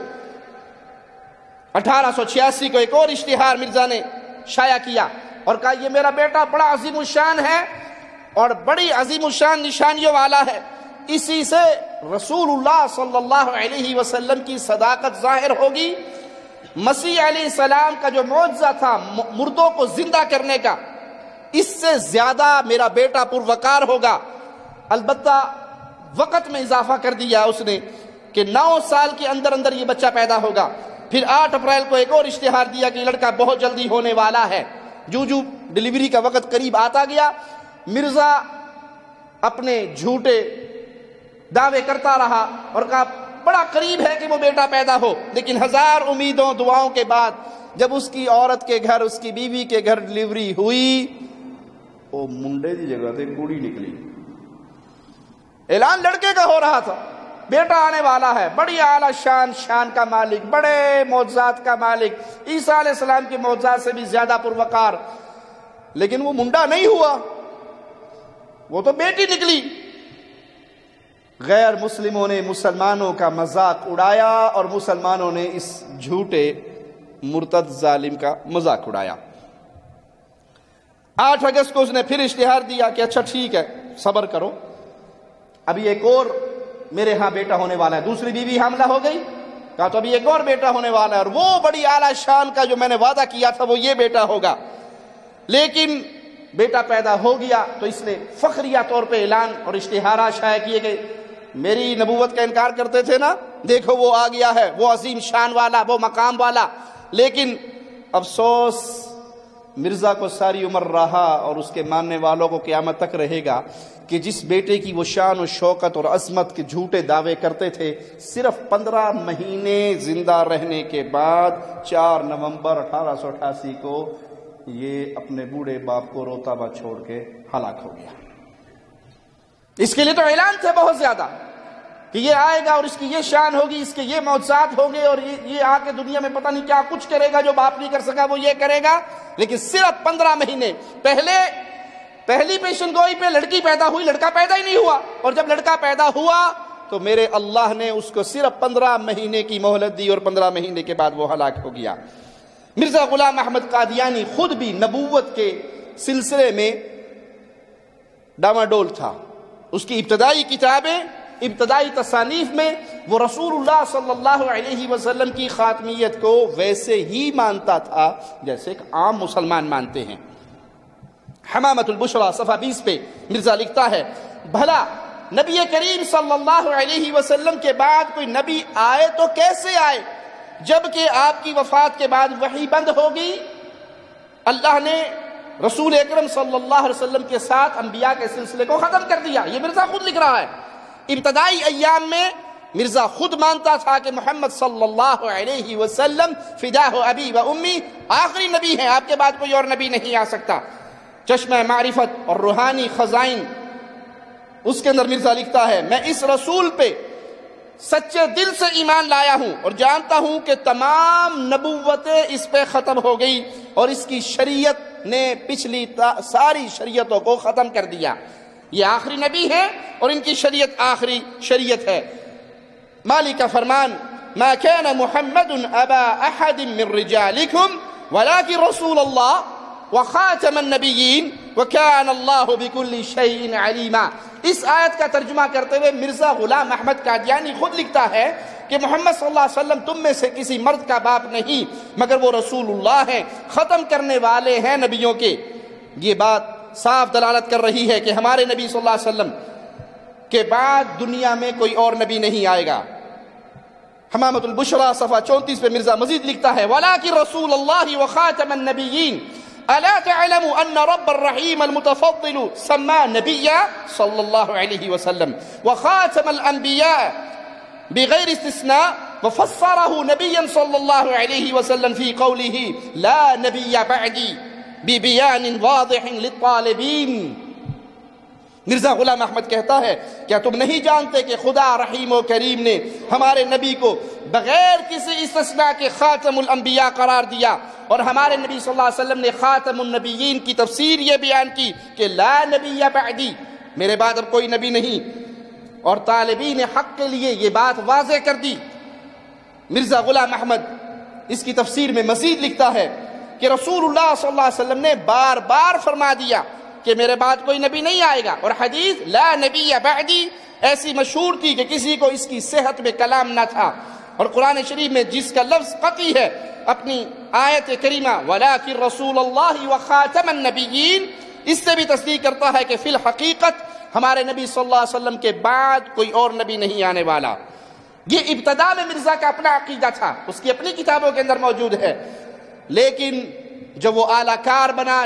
1886 کو ایک اور اشتہار مرزا نے شائع کیا اور کہا یہ میرا بیٹا بڑا عظیم الشان ہے اور بڑی عظیم الشان نشانیوں والا ہے، اسی سے رسول اللہ صلی اللہ علیہ وسلم کی صداقت ظاہر ہوگی، مسیح علیہ السلام کا جو معجزہ تھا مردوں کو زندہ کرنے کا، اس سے زیادہ میرا بیٹا پروقار ہوگا۔ البتہ وقت میں اضافہ کر دیا اس نے کہ 9 سال کے اندر اندر یہ بچہ پیدا ہوگا۔ پھر 8 اپریل کو ایک اور اشتہار دیا کہ یہ لڑکا بہت جلدی ہونے والا ہے۔ جو ڈلیوری کا وقت قریب آتا گیا، مرزا اپنے جھوٹے دعوے کرتا رہا اور کہا بڑا قریب ہے کہ وہ بیٹا پیدا ہو، لیکن 1000 امیدوں دعاؤں کے بعد جب اس کی عورت کے گھر، اس کی بیوی کے گھر ڈلیوری ہوئی، وہ منڈے کی جگہ سے کوڑی نکلی۔ اعلان لڑکے کا ہو رہا تھا، بیٹا آنے والا ہے، بڑی اعلیٰ شان کا مالک، بڑے معجزات کا مالک، عیسیٰ علیہ السلام کے معجزات سے بھی زیادہ پروقار، لیکن وہ منڈا نہیں ہوا، وہ تو بیٹی نکلی۔ غیر مسلموں نے مسلمانوں کا مذاق اڑایا اور مسلمانوں نے اس جھوٹے مرتد ظالم کا مذاق اڑایا۔ 8 اگست کو اس نے پھر اشتہار دیا کہ اچھا ٹھیک ہے صبر کرو، ابھی ایک اور میرے ہاں بیٹا ہونے والا ہے۔ دوسری بیوی حاملہ ہو گئی، کہا تو ابھی ایک اور بیٹا ہونے والا ہے اور وہ بڑی اعلیٰ شان کا جو میں نے وعدہ کیا تھا وہ یہ بیٹا ہوگا۔ لیکن بیٹا پیدا ہو گیا تو اس نے فخریہ طور پہ اعلان اور اشتہارات شائع کیے کہ میری نبوت کا انکار کرتے تھے نا، دیکھو وہ آ گیا ہے، وہ عظیم شان والا، وہ مقام والا۔ لیکن افسوس مرزا کو ساری عمر رہا اور اس کے ماننے والوں کو قیامت تک رہے گا کہ جس بیٹے کی وہ شان و شوکت اور عظمت کے جھوٹے دعوے کرتے تھے، صرف 15 مہینے زندہ رہنے کے بعد 4 نومبر 1888 کو یہ اپنے بوڑھے باپ کو روتا ہوا چھوڑ کے ہلاک ہو گیا۔ اس کے لیے تو اعلان تھے بہت زیادہ کہ یہ آئے گا اور اس کی یہ شان ہوگی، اس کے یہ معجزات ہوں گے، اور یہ آ کے دنیا میں پتہ نہیں کیا کچھ کرے گا جو باپ نہیں کر سکا وہ یہ کرے گا۔ لیکن صرف 15 مہینے پہلی پیشن گوئی پہ لڑکی پیدا ہوئی، لڑکا پیدا ہی نہیں ہوا، اور جب لڑکا پیدا ہوا تو میرے اللہ نے اس کو صرف 15 مہینے کی مہلت دی، اور 15 مہینے کے بعد وہ ہلاک ہو گیا۔ مرزا غلام احمد قادیانی خود بھی نبوت کے سلسلے میں ڈاواڈول تھا۔ اس کی ابتدائی کتابیں، ابتدائی تصانیف میں وہ رسول اللہ صلی اللہ علیہ وسلم کی خاتمیت کو ویسے ہی مانتا تھا جیسے ایک عام مسلمان مانتے ہیں۔ حمامۃ البشرا صفحہ 20 پہ مرزا لکھتا ہے، بھلا نبی کریم صلی اللہ علیہ وسلم کے بعد کوئی نبی آئے تو کیسے آئے، جبکہ آپ کی وفات کے بعد وحی بند ہو گئی۔ اللہ نے رسول اکرم صلی اللہ علیہ وسلم کے ساتھ انبیاء کے سلسلے کو ختم کر دیا۔ یہ مرزا خود لکھ رہا ہے۔ ابتدائی ایام میں مرزا خود مانتا تھا کہ محمد صلی اللہ علیہ وسلم فداہ ابی و امی آخری نبی ہیں، آپ کے بعد کوئی اور نبی نہیں آ سکتا۔ چشمہ معرفت اور روحانی خزائن، اس کے اندر مرزا لکھتا ہے، میں اس رسول پہ سچے دل سے ایمان لایا ہوں اور جانتا ہوں کہ تمام نبوتیں اس پہ ختم ہو گئی اور اس کی شریعت نے پچھلی ساری شریعتوں کو ختم کر دیا۔ یہ آخری نبی ہے اور ان کی شریعت آخری شریعت ہے۔ مالک کا فرمان، ما كان محمد ابا احد من رجالكم ولكن رسول اللہ وخاتم النبیین وكان اللہ بكل شيء علیما۔ اس آیت کا ترجمہ کرتے ہوئے مرزا غلام احمد قادیانی خود لکھتا ہے کہ محمد صلی اللہ علیہ وسلم تم میں سے کسی مرد کا باپ نہیں مگر وہ رسول اللہ ہیں، ختم کرنے والے ہیں نبیوں کے۔ یہ بات صاف دلالت کر رہی ہے کہ ہمارے نبی صلی اللہ علیہ وسلم کے بعد دنیا میں کوئی اور نبی نہیں آئے گا۔ حمامۃ البشرا صفحہ 34 پہ مرزا مزید لکھتا ہے، وَلَكِنْ رَسُولَ اللَّهِ وَخَاتَمَ النَّبِيِّينَ أَلَا تَعْلَمُ أَنَّ رَبَّ الرَّحِيمَ الْمُتَفَضِّلُ سَمَّى نَبِيًّا صلی اللہ علیہ وسلم وَخَاتَمَ الْأَنْبِيَاءِ بغیر استثناء وفسره نبيا صلی اللہ علیہ وسلم فی قوله لا نبی بعدی ببیان واضح للطالبین۔ مرزا غلام احمد کہتا ہے، کیا تم نہیں جانتے کہ خدا رحیم و کریم نے ہمارے نبی کو بغیر کسی استثناء کے خاتم الانبیاء قرار دیا، اور ہمارے نبی صلی اللہ علیہ وسلم نے خاتم النبیین کی تفسیر یہ بیان کی کہ لا نبی بعدی، میرے بعد اب کوئی نبی نہیں، اور طالبین حق کے لیے یہ بات واضح کر دی۔ مرزا غلام احمد اس کی تفسیر میں مزید لکھتا ہے کہ رسول اللہ صلی اللہ علیہ وسلم نے بار بار فرما دیا کہ میرے بعد کوئی نبی نہیں آئے گا، اور حدیث لا نبی بعدی ایسی مشہور تھی کہ کسی کو اس کی صحت میں کلام نہ تھا، اور قرآن شریف میں جس کا لفظ قطعی ہے اپنی آیت کریمہ وَلَكِنْ رَسُولَ اللَّهِ وَخَاتَمَ النَّبِيِّينَ، اس سے بھی تصدیق کرتا ہے کہ فی الحقیقت ہمارے نبی صلی اللہ علیہ وسلم کے بعد کوئی اور نبی نہیں آنے والا۔ یہ ابتدا میں مرزا کا اپنا عقیدہ تھا، اس کی اپنی کتابوں کے اندر موجود ہے، لیکن جب وہ اعلی کار بنا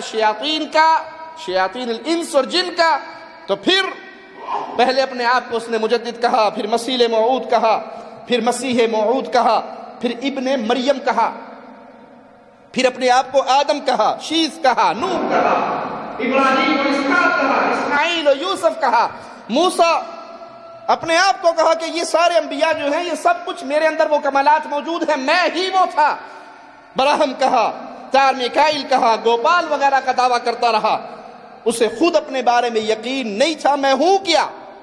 شیاطین الانس اور جن کا، تو پھر پہلے اپنے آپ کو اس نے مجدد کہا، پھر مسیح موعود کہا، پھر مسیح موعود کہا، پھر ابن مریم کہا، پھر اپنے آپ کو آدم کہا، شیث کہا، نوح کہا، ابراہیم و اسحاق کہا، اسماعیل و یوسف کہا، موسیٰ، اپنے آپ کو کہا کہ یہ سارے انبیاء جو ہیں یہ سب کچھ میرے اندر وہ کمالات موجود ہیں، میں ہی وہ تھا۔ براہم کہا، تار میکائیل کہا، گوپال وغیرہ کا دعویٰ کرتا رہا، اسے خود اپنے بارے میں یقین نہیں تھا میں ہوں کیا۔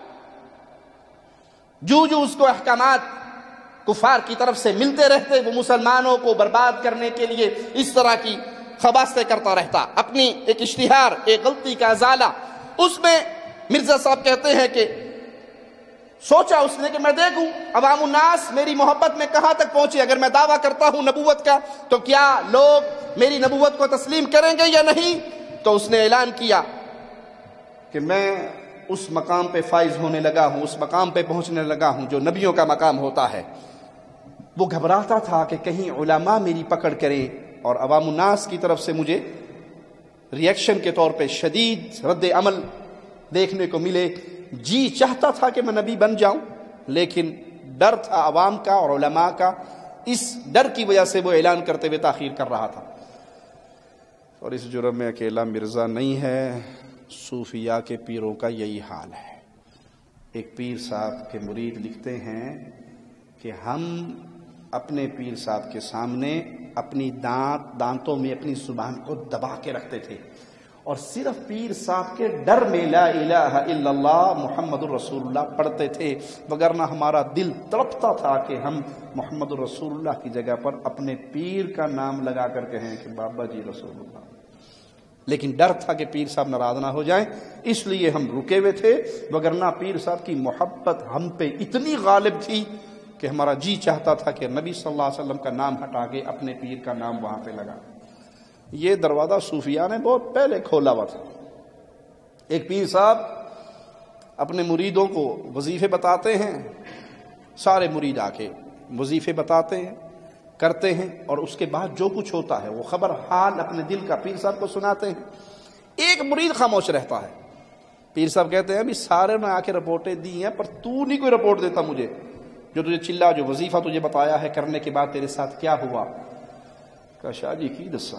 جو اس کو احکامات کفار کی طرف سے ملتے رہتے، وہ مسلمانوں کو برباد کرنے کے لیے اس طرح کی خباستیں کرتا رہتا۔ اپنی ایک اشتہار، ایک غلطی کا ازالہ، اس میں مرزا صاحب کہتے ہیں کہ سوچا اس نے کہ میں دیکھوں عوام الناس میری محبت میں کہاں تک پہنچے، اگر میں دعویٰ کرتا ہوں نبوت کا تو کیا لوگ میری نبوت کو تسلیم کریں گے یا نہیں۔ تو اس نے اعلان کیا کہ میں اس مقام پہ فائز ہونے لگا ہوں، اس مقام پہ پہنچنے لگا ہوں جو نبیوں کا مقام ہوتا ہے۔ وہ گھبراتا تھا کہ کہیں علماء میری پکڑ کریں اور عوام الناس کی طرف سے مجھے ریئیکشن کے طور پہ شدید رد عمل دیکھنے کو ملے. جی چاہتا تھا کہ میں نبی بن جاؤں، لیکن ڈر تھا عوام کا اور علماء کا، اس ڈر کی وجہ سے وہ اعلان کرتے ہوئے تاخیر کر رہا تھا. اور اس جرم میں اکیلا مرزا نہیں ہے، صوفیاء کے پیروں کا یہی حال ہے. ایک پیر صاحب کے مرید لکھتے ہیں کہ ہم اپنے پیر صاحب کے سامنے اپنی دانتوں میں اپنی زبان کو دبا کے رکھتے تھے، اور صرف پیر صاحب کے ڈر میں لا الہ الا اللہ محمد الرسول اللہ پڑھتے تھے، وگرنہ ہمارا دل تڑپتا تھا کہ ہم محمد الرسول اللہ کی جگہ پر اپنے پیر کا نام لگا کر کہیں کہ بابا جی رسول اللہ. لیکن ڈر تھا کہ پیر صاحب ناراض نہ ہو جائیں، اس لیے ہم رکے ہوئے تھے، وگرنہ پیر صاحب کی محبت ہم پہ اتنی غالب تھی کہ ہمارا جی چاہتا تھا کہ نبی صلی اللہ علیہ وسلم کا نام ہٹا کے اپنے پیر کا نام وہاں پہ لگا. یہ دروازہ صوفیاء نے بہت پہلے کھولا ہوا تھا. ایک پیر صاحب اپنے مریدوں کو وظیفے بتاتے ہیں، سارے مرید آ کے وظیفے بتاتے ہیں، کرتے ہیں، اور اس کے بعد جو کچھ ہوتا ہے وہ خبر حال اپنے دل کا پیر صاحب کو سناتے ہیں. ایک مرید خاموش رہتا ہے. پیر صاحب کہتے ہیں ابھی سارے نے آ کے رپورٹیں دی ہیں، پر تو نہیں کوئی رپورٹ دیتا مجھے، جو تجھے چلا جو وظیفہ تجھے بتایا ہے کرنے کے بعد تیرے ساتھ کیا ہوا. کہا شاہ جی کی دسا،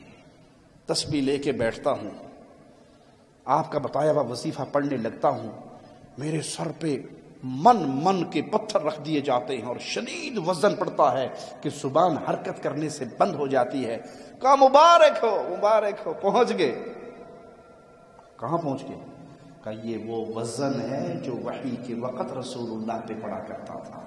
تسبیح لے کے بیٹھتا ہوں، آپ کا بتایا ہوا وظیفہ پڑھنے لگتا ہوں، میرے سر پہ من کے پتھر رکھ دیے جاتے ہیں اور شدید وزن پڑتا ہے کہ زبان حرکت کرنے سے بند ہو جاتی ہے. کہا مبارک ہو، پہنچ گئے. کہاں پہنچ گئے؟ کہ یہ وہ وزن ہے جو وحی کے وقت رسول اللہ پہ پڑا کرتا تھا.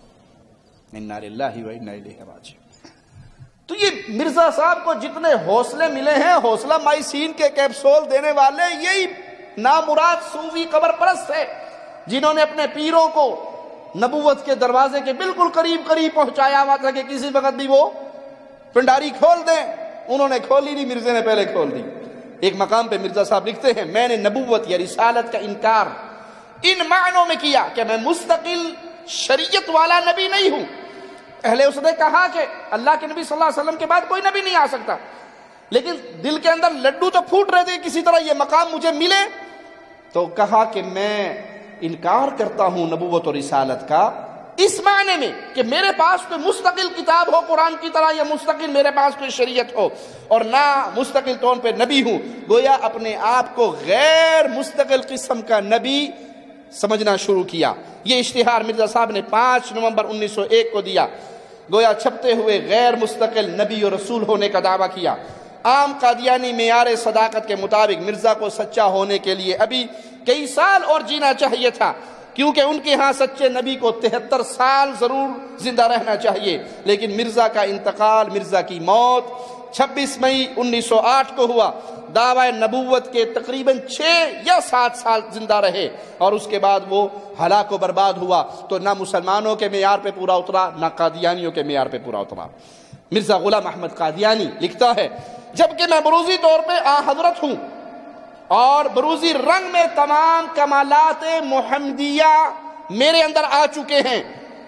انا للہ و انا الیہ راجعون. تو یہ مرزا صاحب کو جتنے حوصلے ملے ہیں، حوصلہ مائسین کے کیپسول دینے والے یہی نامراد صوفی قبر پرست ہے، جنہوں نے اپنے پیروں کو نبوت کے دروازے کے بالکل قریب پہنچایا ہوا تھا کہ کسی وقت بھی وہ پنڈاری کھول دیں. انہوں نے کھولی نہیں، مرزے نے پہلے کھول دی. ایک مقام پہ مرزا صاحب لکھتے ہیں میں نے نبوت یا رسالت کا انکار ان معنوں میں کیا کہ میں مستقل شریعت والا نبی نہیں ہوں. پہلے اس نے کہا کہ اللہ کے نبی صلی اللہ علیہ وسلم کے بعد کوئی نبی نہیں آ سکتا، لیکن دل کے اندر لڈو تو پھوٹ رہے تھے کسی طرح یہ مقام مجھے ملے. تو کہا کہ میں انکار کرتا ہوں نبوت اور رسالت کا اس معنی میں کہ میرے پاس کوئی مستقل کتاب ہو قرآن کی طرح، یا مستقل میرے پاس کوئی شریعت ہو، اور نہ مستقل طور پہ نبی ہوں. گویا اپنے آپ کو غیر مستقل قسم کا نبی سمجھنا شروع کیا. یہ اشتہار مرزا صاحب نے 5 نومبر 1901 کو دیا. گویا چھپتے ہوئے غیر مستقل نبی اور رسول ہونے کا دعویٰ کیا. عام قادیانی معیار صداقت کے مطابق مرزا کو سچا ہونے کے لیے ابھی کئی سال اور جینا چاہیے تھا، کیونکہ ان کے ہاں سچے نبی کو 73 سال ضرور زندہ رہنا چاہیے. لیکن مرزا کا انتقال، مرزا کی موت 26 مئی 1908 کو ہوا. دعوی نبوت کے تقریباً 6 یا 7 سال زندہ رہے، اور اس کے بعد وہ ہلاک و برباد ہوا. تو نہ مسلمانوں کے معیار پہ پورا اترا، نہ قادیانیوں کے معیار پہ پورا اترا. مرزا غلام احمد قادیانی لکھتا ہے جبکہ میں بروزی طور پہ حضرت ہوں اور بروزی رنگ میں تمام کمالات محمدیہ میرے اندر آ چکے ہیں،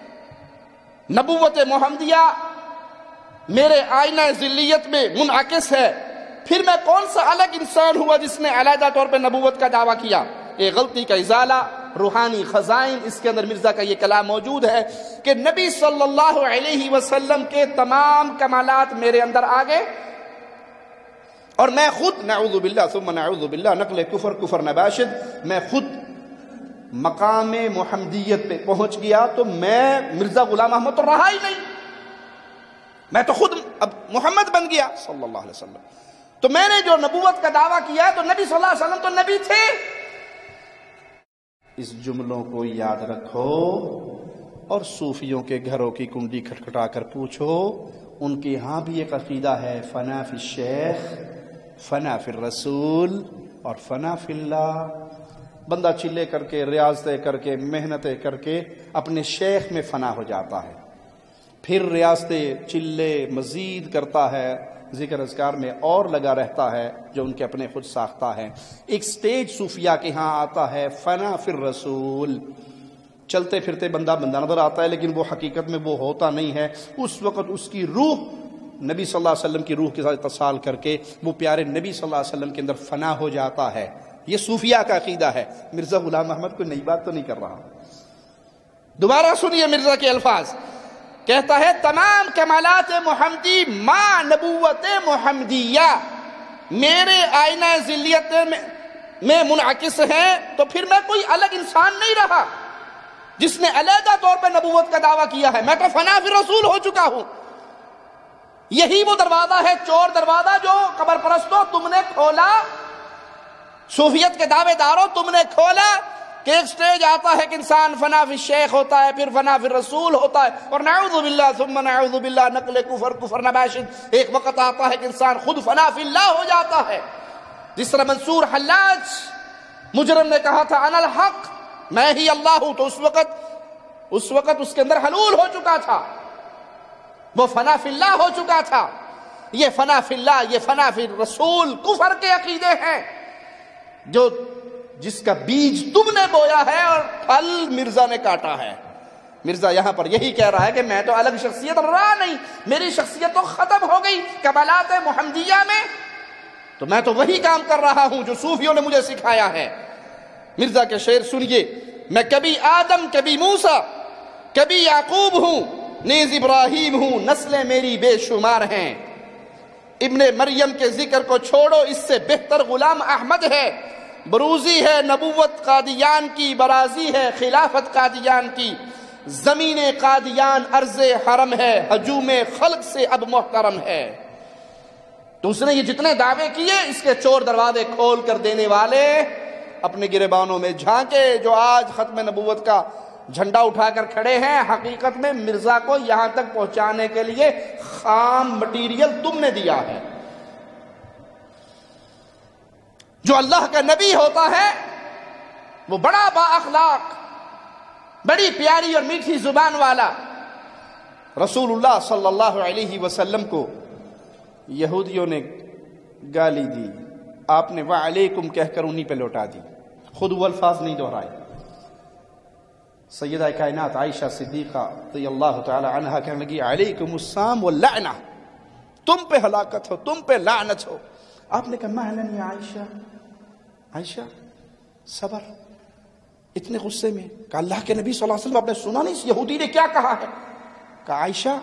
نبوت محمدیہ میرے آئینہ ذلیت میں منعکس ہے، پھر میں کون سا الگ انسان ہوا جس نے علیحدہ طور پہ نبوت کا دعویٰ کیا. ایک غلطی کا ازالہ، روحانی خزائن، اس کے اندر مرزا کا یہ کلام موجود ہے کہ نبی صلی اللہ علیہ وسلم کے تمام کمالات میرے اندر آ گئے، اور میں خود نعوذ باللہ ثم نعوذ باللہ نقل کفر نباشد، میں خود مقام محمدیت پہ پہنچ گیا. تو میں مرزا غلام احمد تو رہا ہی نہیں، میں تو خود اب محمد بن گیا صلی اللہ علیہ وسلم. تو میں نے جو نبوت کا دعویٰ کیا تو نبی صلی اللہ علیہ وسلم تو نبی تھے. اس جملوں کو یاد رکھو اور صوفیوں کے گھروں کی کنڈی کھٹکھٹا کر پوچھو، ان کے ہاں بھی ایک عقیدہ ہے فنا فی الشیخ، فنا فی الرسول اور فنا فی اللہ. بندہ چلے کر کے، ریاضتیں کر کے، محنتیں کر کے اپنے شیخ میں فنا ہو جاتا ہے، پھر ریاضتیں چلے مزید کرتا ہے، ذکر اذکار میں اور لگا رہتا ہے جو ان کے اپنے خود ساختہ ہے. ایک سٹیج صوفیہ کے ہاں آتا ہے فنا فی الرسول. چلتے پھرتے بندہ نظر آتا ہے لیکن وہ حقیقت میں وہ ہوتا نہیں ہے. اس وقت اس کی روح نبی صلی اللہ علیہ وسلم کی روح کے ساتھ اتصال کر کے وہ پیارے نبی صلی اللہ علیہ وسلم کے اندر فنا ہو جاتا ہے۔ یہ صوفیہ کا عقیدہ ہے۔ مرزا غلام احمد کوئی نئی بات تو نہیں کر رہا۔ دوبارہ سنیے مرزا کے الفاظ، کہتا ہے تمام کمالات محمدی ماں نبوت محمدیہ میرے آئینہ ذلیت میں منعکس ہیں، تو پھر میں کوئی الگ انسان نہیں رہا جس نے علیحدہ طور پہ نبوت کا دعویٰ کیا ہے، میں تو فنا فی رسول ہو چکا ہوں۔ یہی وہ دروازہ ہے، چور دروازہ، جو قبر پرستوں تم نے کھولا، صوفیت کے دعوے داروں تم نے کھولا کہ ایک سٹیج آتا ہے کہ انسان فنا فی شیخ ہوتا ہے، پھر فنا فی رسول ہوتا ہے، اور نعوذ باللہ ثم نعوذ باللہ نقل کفر نباشد، ایک وقت آتا ہے کہ انسان خود فنا فی اللہ ہو جاتا ہے۔ جس طرح منصور حلاج مجرم نے کہا تھا انا الحق، میں ہی اللہ ہوں، تو اس وقت اس کے اندر حلول ہو چکا تھا، وہ فنا فی اللہ ہو چکا تھا۔ یہ فنا فی اللہ، یہ فنا فی رسول کفر کے عقیدے ہیں، جس کا بیج تم نے بویا ہے اور پھل مرزا نے کاٹا ہے۔ مرزا یہاں پر یہی کہہ رہا ہے کہ میں تو الگ شخصیت رہا نہیں، میری شخصیت تو ختم ہو گئی کمالات محمدیہ میں، تو میں تو وہی کام کر رہا ہوں جو صوفیوں نے مجھے سکھایا ہے۔ مرزا کے شعر سنیے، میں کبھی آدم، کبھی موسیٰ، کبھی یعقوب ہوں، نیز ابراہیم ہوں، نسلیں میری بے شمار ہیں۔ ابن مریم کے ذکر کو چھوڑو، اس سے بہتر غلام احمد ہے، بروزی ہے نبوت قادیان کی، برازی ہے خلافت قادیان کی، زمین قادیان عرض حرم ہے، ہجوم خلق سے اب محترم ہے۔ تو اس نے یہ جتنے دعوے کیے، اس کے چور دروازے کھول کر دینے والے اپنے گریبانوں میں جھانکے، جو آج ختم نبوت کا جھنڈا اٹھا کر کھڑے ہیں، حقیقت میں مرزا کو یہاں تک پہنچانے کے لیے خام مٹیریل تم نے دیا ہے۔ جو اللہ کا نبی ہوتا ہے وہ بڑا با اخلاق، بڑی پیاری اور میٹھی زبان والا۔ رسول اللہ صلی اللہ علیہ وسلم کو یہودیوں نے گالی دی، آپ نے وعلیکم کہہ کر انہی پہ لوٹا دی، خود وہ الفاظ نہیں دہرائے۔ سیدہ کائنات عائشہ صدیقہ رضی اللہ تعالی عنہا کہنے لگی علیکم السلام واللعنہ، تم پہ ہلاکت ہو، تم پہ لعنت ہو۔ آپ نے کہا مہلن یا عائشہ، عائشہ صبر، اتنے غصے میں؟ کہا اللہ کے نبی صلی اللہ علیہ وسلم، آپ نے سنا نہیں اس یہودی نے کیا کہا ہے؟ کہا عائشہ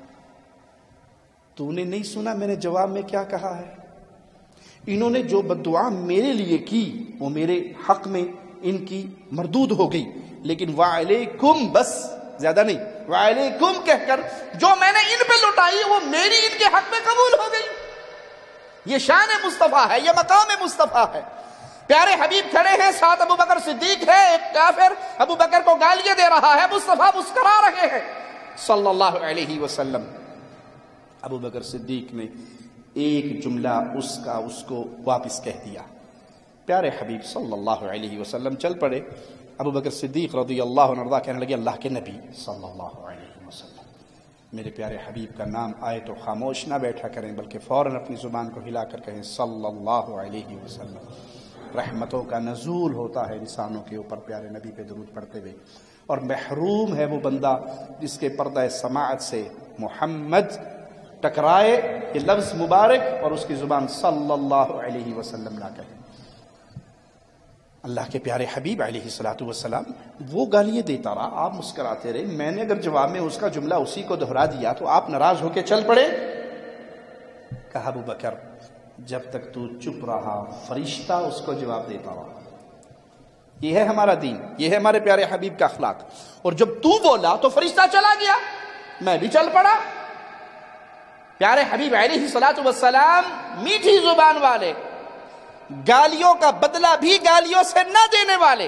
تو نے نہیں سنا میں نے جواب میں کیا کہا ہے؟ انہوں نے جو بددعا میرے لیے کی وہ میرے حق میں ان کی مردود ہو گئی، لیکن وعلیکم بس، زیادہ نہیں، وعلیکم کہہ کر جو میں نے ان پہ لٹائی وہ میری ان کے حق میں قبول ہو گئی۔ یہ شان مصطفیٰ ہے، یہ مقام مصطفیٰ ہے۔ پیارے حبیب کھڑے ہیں، ساتھ ابو بکر صدیق ہے، ایک کافر ابو بکر کو گالیاں دے رہا ہے، مصطفیٰ مسکرا رہے ہیں صلی اللہ علیہ وسلم۔ ابو بکر صدیق نے ایک جملہ اس کو واپس کہہ دیا۔ پیارے حبیب صلی اللہ علیہ وسلم چل پڑے۔ ابو بکر صدیق رضی اللہ عنہ کہنے لگے اللہ کے نبی صلی اللہ علیہ وسلم، میرے پیارے حبیب کا نام آئے تو خاموش نہ بیٹھا کریں، بلکہ فوراً اپنی زبان کو ہلا کر کہیں صلی اللہ علیہ وسلم۔ رحمتوں کا نزول ہوتا ہے انسانوں کے اوپر پیارے نبی پہ درود پڑھتے ہوئے، اور محروم ہے وہ بندہ جس کے پردہ سماعت سے محمد ٹکرائے یہ لفظ مبارک اور اس کی زبان صلی اللہ علیہ وسلم نہ کہے۔ اللہ کے پیارے حبیب علیہ السلام وہ گالیاں دیتا رہا، آپ مسکراتے رہے، میں نے اگر جواب میں اس کا جملہ اسی کو دہرا دیا تو آپ ناراض ہو کے چل پڑے۔ کہا ابو بکر جب تک تو چپ رہا فرشتہ اس کو جواب دیتا رہا۔ یہ ہے ہمارا دین، یہ ہے ہمارے پیارے حبیب کا اخلاق۔ اور جب تو بولا تو فرشتہ چلا گیا، میں بھی چل پڑا۔ پیارے حبیب علیہ السلام میٹھی زبان والے، گالیوں کا بدلہ بھی گالیوں سے نہ دینے والے۔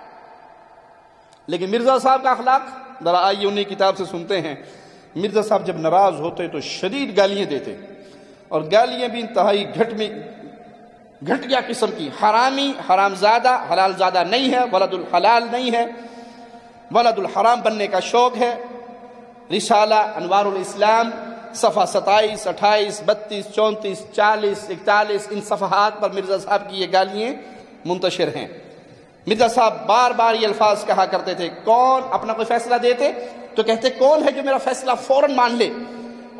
لیکن مرزا صاحب کا اخلاق ذرا آئیے انہی کتاب سے سنتے ہیں۔ مرزا صاحب جب ناراض ہوتے تو شدید گالیاں دیتے، اور گالیاں بھی انتہائی گھٹیا قسم کی، حرامی حرام زادہ، حلال زادہ نہیں ہے، ولد الحلال نہیں ہے، ولد الحرام بننے کا شوق ہے۔ رسالہ انوار الاسلام صفحہ 27، 28، 32، 34، 40، 41 ان صفحات پر مرزا صاحب کی یہ گالیاں منتشر ہیں۔ مرزا صاحب بار بار یہ الفاظ کہا کرتے تھے، کون اپنا کوئی فیصلہ دیتے تو کہتے کون ہے جو میرا فیصلہ فوراً مان لے،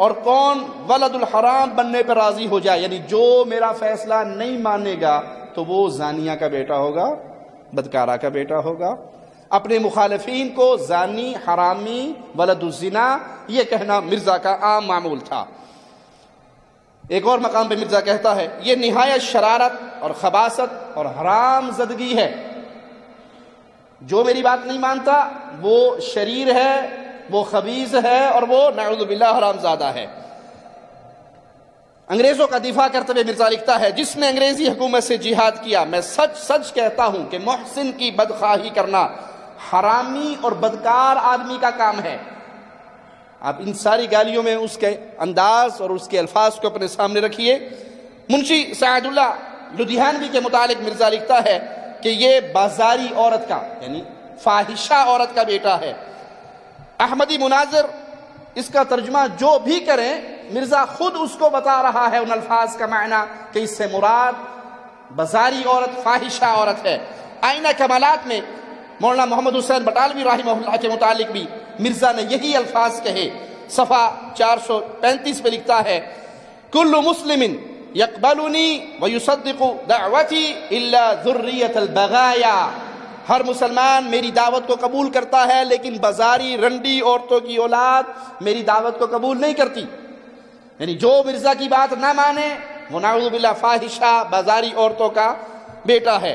اور کون ولد الحرام بننے پر راضی ہو جائے، یعنی جو میرا فیصلہ نہیں مانے گا تو وہ زانیہ کا بیٹا ہوگا، بدکارہ کا بیٹا ہوگا۔ اپنے مخالفین کو زانی، حرامی، ولد الزنا یہ کہنا مرزا کا عام معمول تھا۔ ایک اور مقام پہ مرزا کہتا ہے یہ نہایت شرارت اور خباثت اور حرام زدگی ہے، جو میری بات نہیں مانتا وہ شریر ہے، وہ خبیث ہے، اور وہ نعوذ باللہ حرام زادہ ہے۔ انگریزوں کا دفاع کرتے ہوئے مرزا لکھتا ہے جس نے انگریزی حکومت سے جہاد کیا، میں سچ سچ کہتا ہوں کہ محسن کی بدخواہی کرنا حرامی اور بدکار آدمی کا کام ہے۔ آپ ان ساری گالیوں میں اس کے انداز اور اس کے الفاظ کو اپنے سامنے رکھیے۔ منشی سعد اللہ لدھیانوی کے متعلق مرزا لکھتا ہے کہ یہ بازاری عورت کا یعنی فاحشہ عورت کا بیٹا ہے۔ احمدی مناظر اس کا ترجمہ جو بھی کریں، مرزا خود اس کو بتا رہا ہے ان الفاظ کا معنی کہ اس سے مراد بازاری عورت، فاحشہ عورت ہے۔ آئینہ کمالات میں مولانا محمد حسین بٹالوی رحمہ اللہ کے متعلق بھی مرزا نے یہی الفاظ کہے۔ صفحہ 435 پہ لکھتا ہے کل مسلم یقبلنی ویصدق دعوتی الا ذریۃ البغایا، ہر مسلمان میری دعوت کو قبول کرتا ہے لیکن بازاری رنڈی عورتوں کی اولاد میری دعوت کو قبول نہیں کرتی۔ یعنی جو مرزا کی بات نہ مانے وہ نعوذ باللہ فاحشہ بازاری عورتوں کا بیٹا ہے۔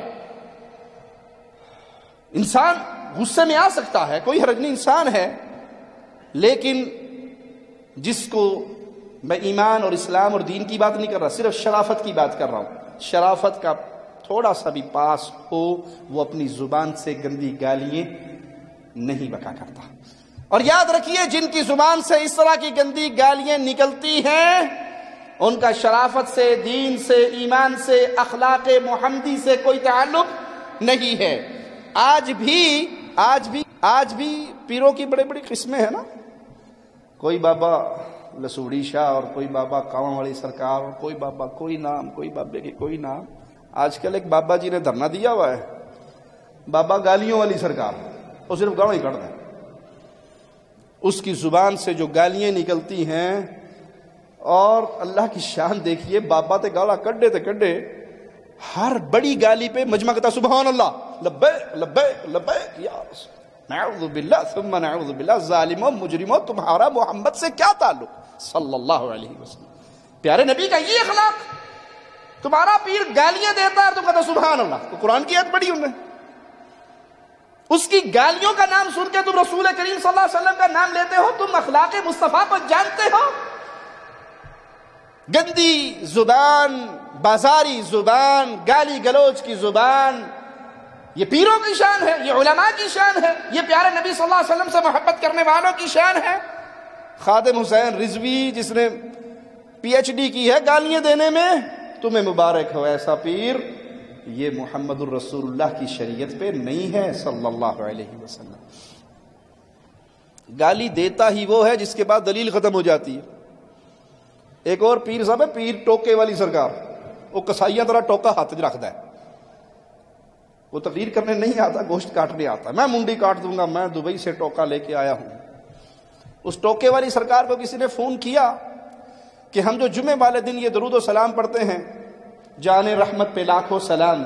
انسان غصے میں آ سکتا ہے، کوئی حرج نہیں، انسان ہے، لیکن جس کو میں ایمان اور اسلام اور دین کی بات نہیں کر رہا، صرف شرافت کی بات کر رہا ہوں، شرافت کا تھوڑا سا بھی پاس ہو وہ اپنی زبان سے گندی گالیاں نہیں بکا کرتا۔ اور یاد رکھیے جن کی زبان سے اس طرح کی گندی گالیاں نکلتی ہیں ان کا شرافت سے، دین سے، ایمان سے، اخلاق محمدی سے کوئی تعلق نہیں ہے۔ آج بھی پیروں کی بڑے بڑی قسمیں ہیں نا، کوئی بابا لسوڑی شاہ اور کوئی بابا کاواں والی سرکار اور کوئی بابا کوئی نام، کوئی بابے کے کوئی نام۔ آج کل ایک بابا جی نے دھرنا دیا ہوا ہے، بابا گالیوں والی سرکار، وہ صرف گاڑوں ہی کٹ دیں۔ اس کی زبان سے جو گالیاں نکلتی ہیں، اور اللہ کی شان دیکھیے، بابا تے گالا کڈے تے کڈے، ہر بڑی گالی پہ مجمع کہتا سبحان اللہ، لبیک لبیک لبیک یا رسول، نعوذ باللہ ثم نعوذ باللہ، ظالموں مجرموں تمہارا محمد سے کیا تعلق صلی اللہ علیہ وسلم۔ پیارے نبی کا یہ اخلاق، تمہارا پیر گالیاں دیتا ہے تو کہتا سبحان اللہ، تو قرآن کی آیت پڑھی انہوں نے، اس کی گالیوں کا نام سن کے تم رسول کریم صلی اللہ علیہ وسلم کا نام لیتے ہو، تم اخلاق مصطفیٰ کو جانتے ہو؟ گندی زبان، بازاری زبان، گالی گلوچ کی زبان، یہ پیروں کی شان ہے، یہ علماء کی شان ہے، یہ پیارے نبی صلی اللہ علیہ وسلم سے محبت کرنے والوں کی شان ہے۔ خادم حسین رضوی جس نے پی ایچ ڈی کی ہے گالیاں دینے میں، تمہیں مبارک ہو ایسا پیر، یہ محمد الرسول اللہ کی شریعت پہ نہیں ہے صلی اللہ علیہ وسلم۔ گالی دیتا ہی وہ ہے جس کے بعد دلیل ختم ہو جاتی ہے۔ ایک اور پیر صاحب ہے، پیر ٹوکے والی سرکار، وہ کسائیاں طرح ٹوکا ہاتھ رکھتا ہے، وہ تقریر کرنے نہیں آتا، گوشت کاٹنے آتا ہے، میں منڈی کاٹ دوں گا، میں دبئی سے ٹوکا لے کے آیا ہوں۔ اس ٹوکے والی سرکار کو کسی نے فون کیا کہ ہم جو جمعے والے دن یہ درود و سلام پڑھتے ہیں، جان رحمت پہ لاکھوں سلام،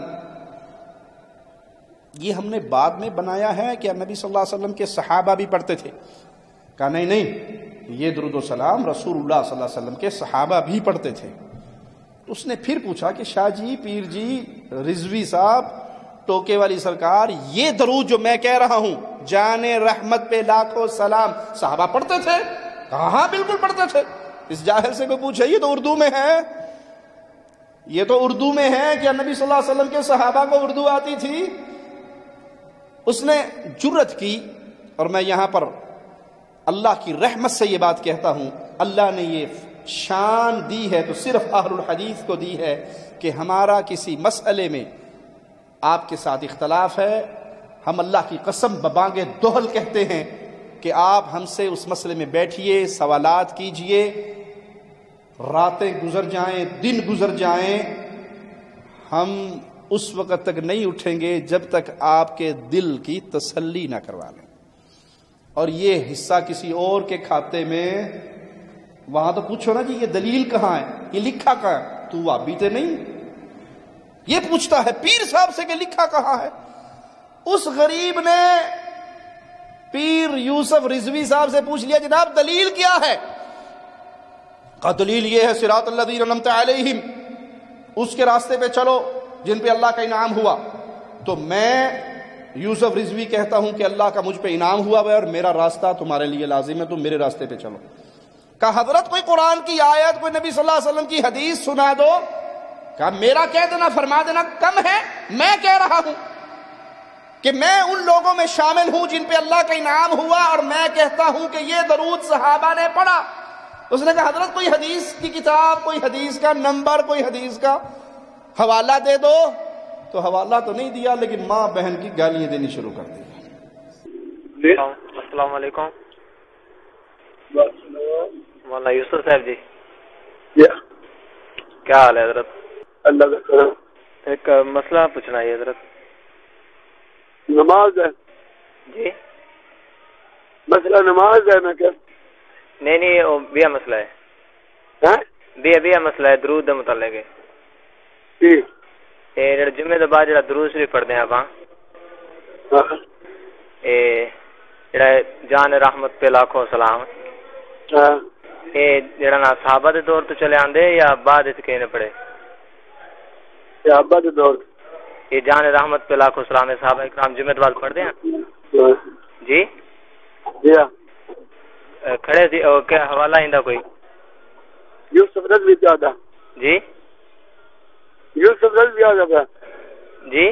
یہ ہم نے بعد میں بنایا ہے کہ نبی صلی اللہ علیہ وسلم کے صحابہ بھی پڑھتے تھے؟ کہا نہیں، یہ درود و سلام رسول اللہ صلی اللہ علیہ وسلم کے صحابہ بھی پڑھتے تھے۔ تو اس نے پھر پوچھا کہ شاہ جی، پیر جی، رضوی صاحب، ٹوکے والی سرکار، یہ درود جو میں کہہ رہا ہوں، جان رحمت پہ لاکھوں سلام، صحابہ پڑھتے تھے؟ کہا ہاں بالکل پڑھتے تھے۔ اس جاہل سے کوئی پوچھے یہ تو اردو میں ہے، یہ تو اردو میں ہے، کہ نبی صلی اللہ علیہ وسلم کے صحابہ کو اردو آتی تھی؟ اس نے جرت کی، اور میں یہاں پر اللہ کی رحمت سے یہ بات کہتا ہوں، اللہ نے یہ شان دی ہے تو صرف اہل الحدیث کو دی ہے کہ ہمارا کسی مسئلے میں آپ کے ساتھ اختلاف ہے، ہم اللہ کی قسم ببانگ دوہل کہتے ہیں کہ آپ ہم سے اس مسئلے میں بیٹھیے، سوالات کیجئے، راتیں گزر جائیں، دن گزر جائیں، ہم اس وقت تک نہیں اٹھیں گے جب تک آپ کے دل کی تسلی نہ کروا لیں، اور یہ حصہ کسی اور کے کھاتے میں وہاں تو پوچھو نا کہ یہ دلیل کہاں ہے، یہ لکھا کہاں ہے؟ تو وہابی تے نہیں، یہ پوچھتا ہے پیر صاحب سے کہ لکھا کہاں ہے۔ اس غریب نے پیر یوسف رضوی صاحب سے پوچھ لیا جناب دلیل کیا ہے؟ کہا دلیل یہ ہے صراط الذین انعمت علیہم، اس کے راستے پہ چلو جن پہ اللہ کا انعام ہوا۔ تو میں یوسف رضوی کہتا ہوں کہ اللہ کا مجھ پہ انعام ہوا ہے اور میرا راستہ تمہارے لیے لازم ہے، تم میرے راستے پہ چلو۔ کہا حضرت کوئی قرآن کی آیت، کوئی نبی صلی اللہ علیہ وسلم کی حدیث سنا دو۔ کہا میرا کہہ دینا فرما دینا کم ہے، میں کہہ رہا ہوں کہ میں ان لوگوں میں شامل ہوں جن پہ اللہ کا انعام ہوا، اور میں کہتا ہوں کہ یہ درود صحابہ نے پڑھا۔ اس نے کہا حضرت کوئی حدیث کی کتاب، کوئی حدیث کا نمبر، کوئی حدیث کا حوالہ دے دو۔ تو حوالہ تو نہیں دیا، لیکن ماں بہن کی گالیاں دینی شروع کر دی۔ السلام علیکم مولانا یوسف صاحب جی، کیا حال ہے حضرت؟ اللہ کا کرم۔ ایک مسئلہ پوچھنا ہے حضرت۔ نماز ہے جی؟ مسئلہ نماز ہے نا؟ کیا نہیں وہ بیا مسئلہ ہے، بیا مسئلہ ہے، درود دے متعلق ہے۔ ٹھیک، یہ جمعے کے بعد جڑا درود شریف پڑھتے ہیں آپ، جڑا جان رحمت پہ لاکھوں سلام، یہ جڑا نا صحابہ دے دور تو چلے آندے یا بعد اس کے نے پڑھے؟ صحابہ دے دور، یہ جان رحمت پہ لاکھوں سلام صحابہ اکرام جمعے کے بعد پڑھتے ہیں جی؟ جی ہاں۔ کھڑے تھی کیا حوالہ آئندہ کوئی؟ یوسف رضوی زیادہ جی؟ یوسف رضوی زیادہ جی؟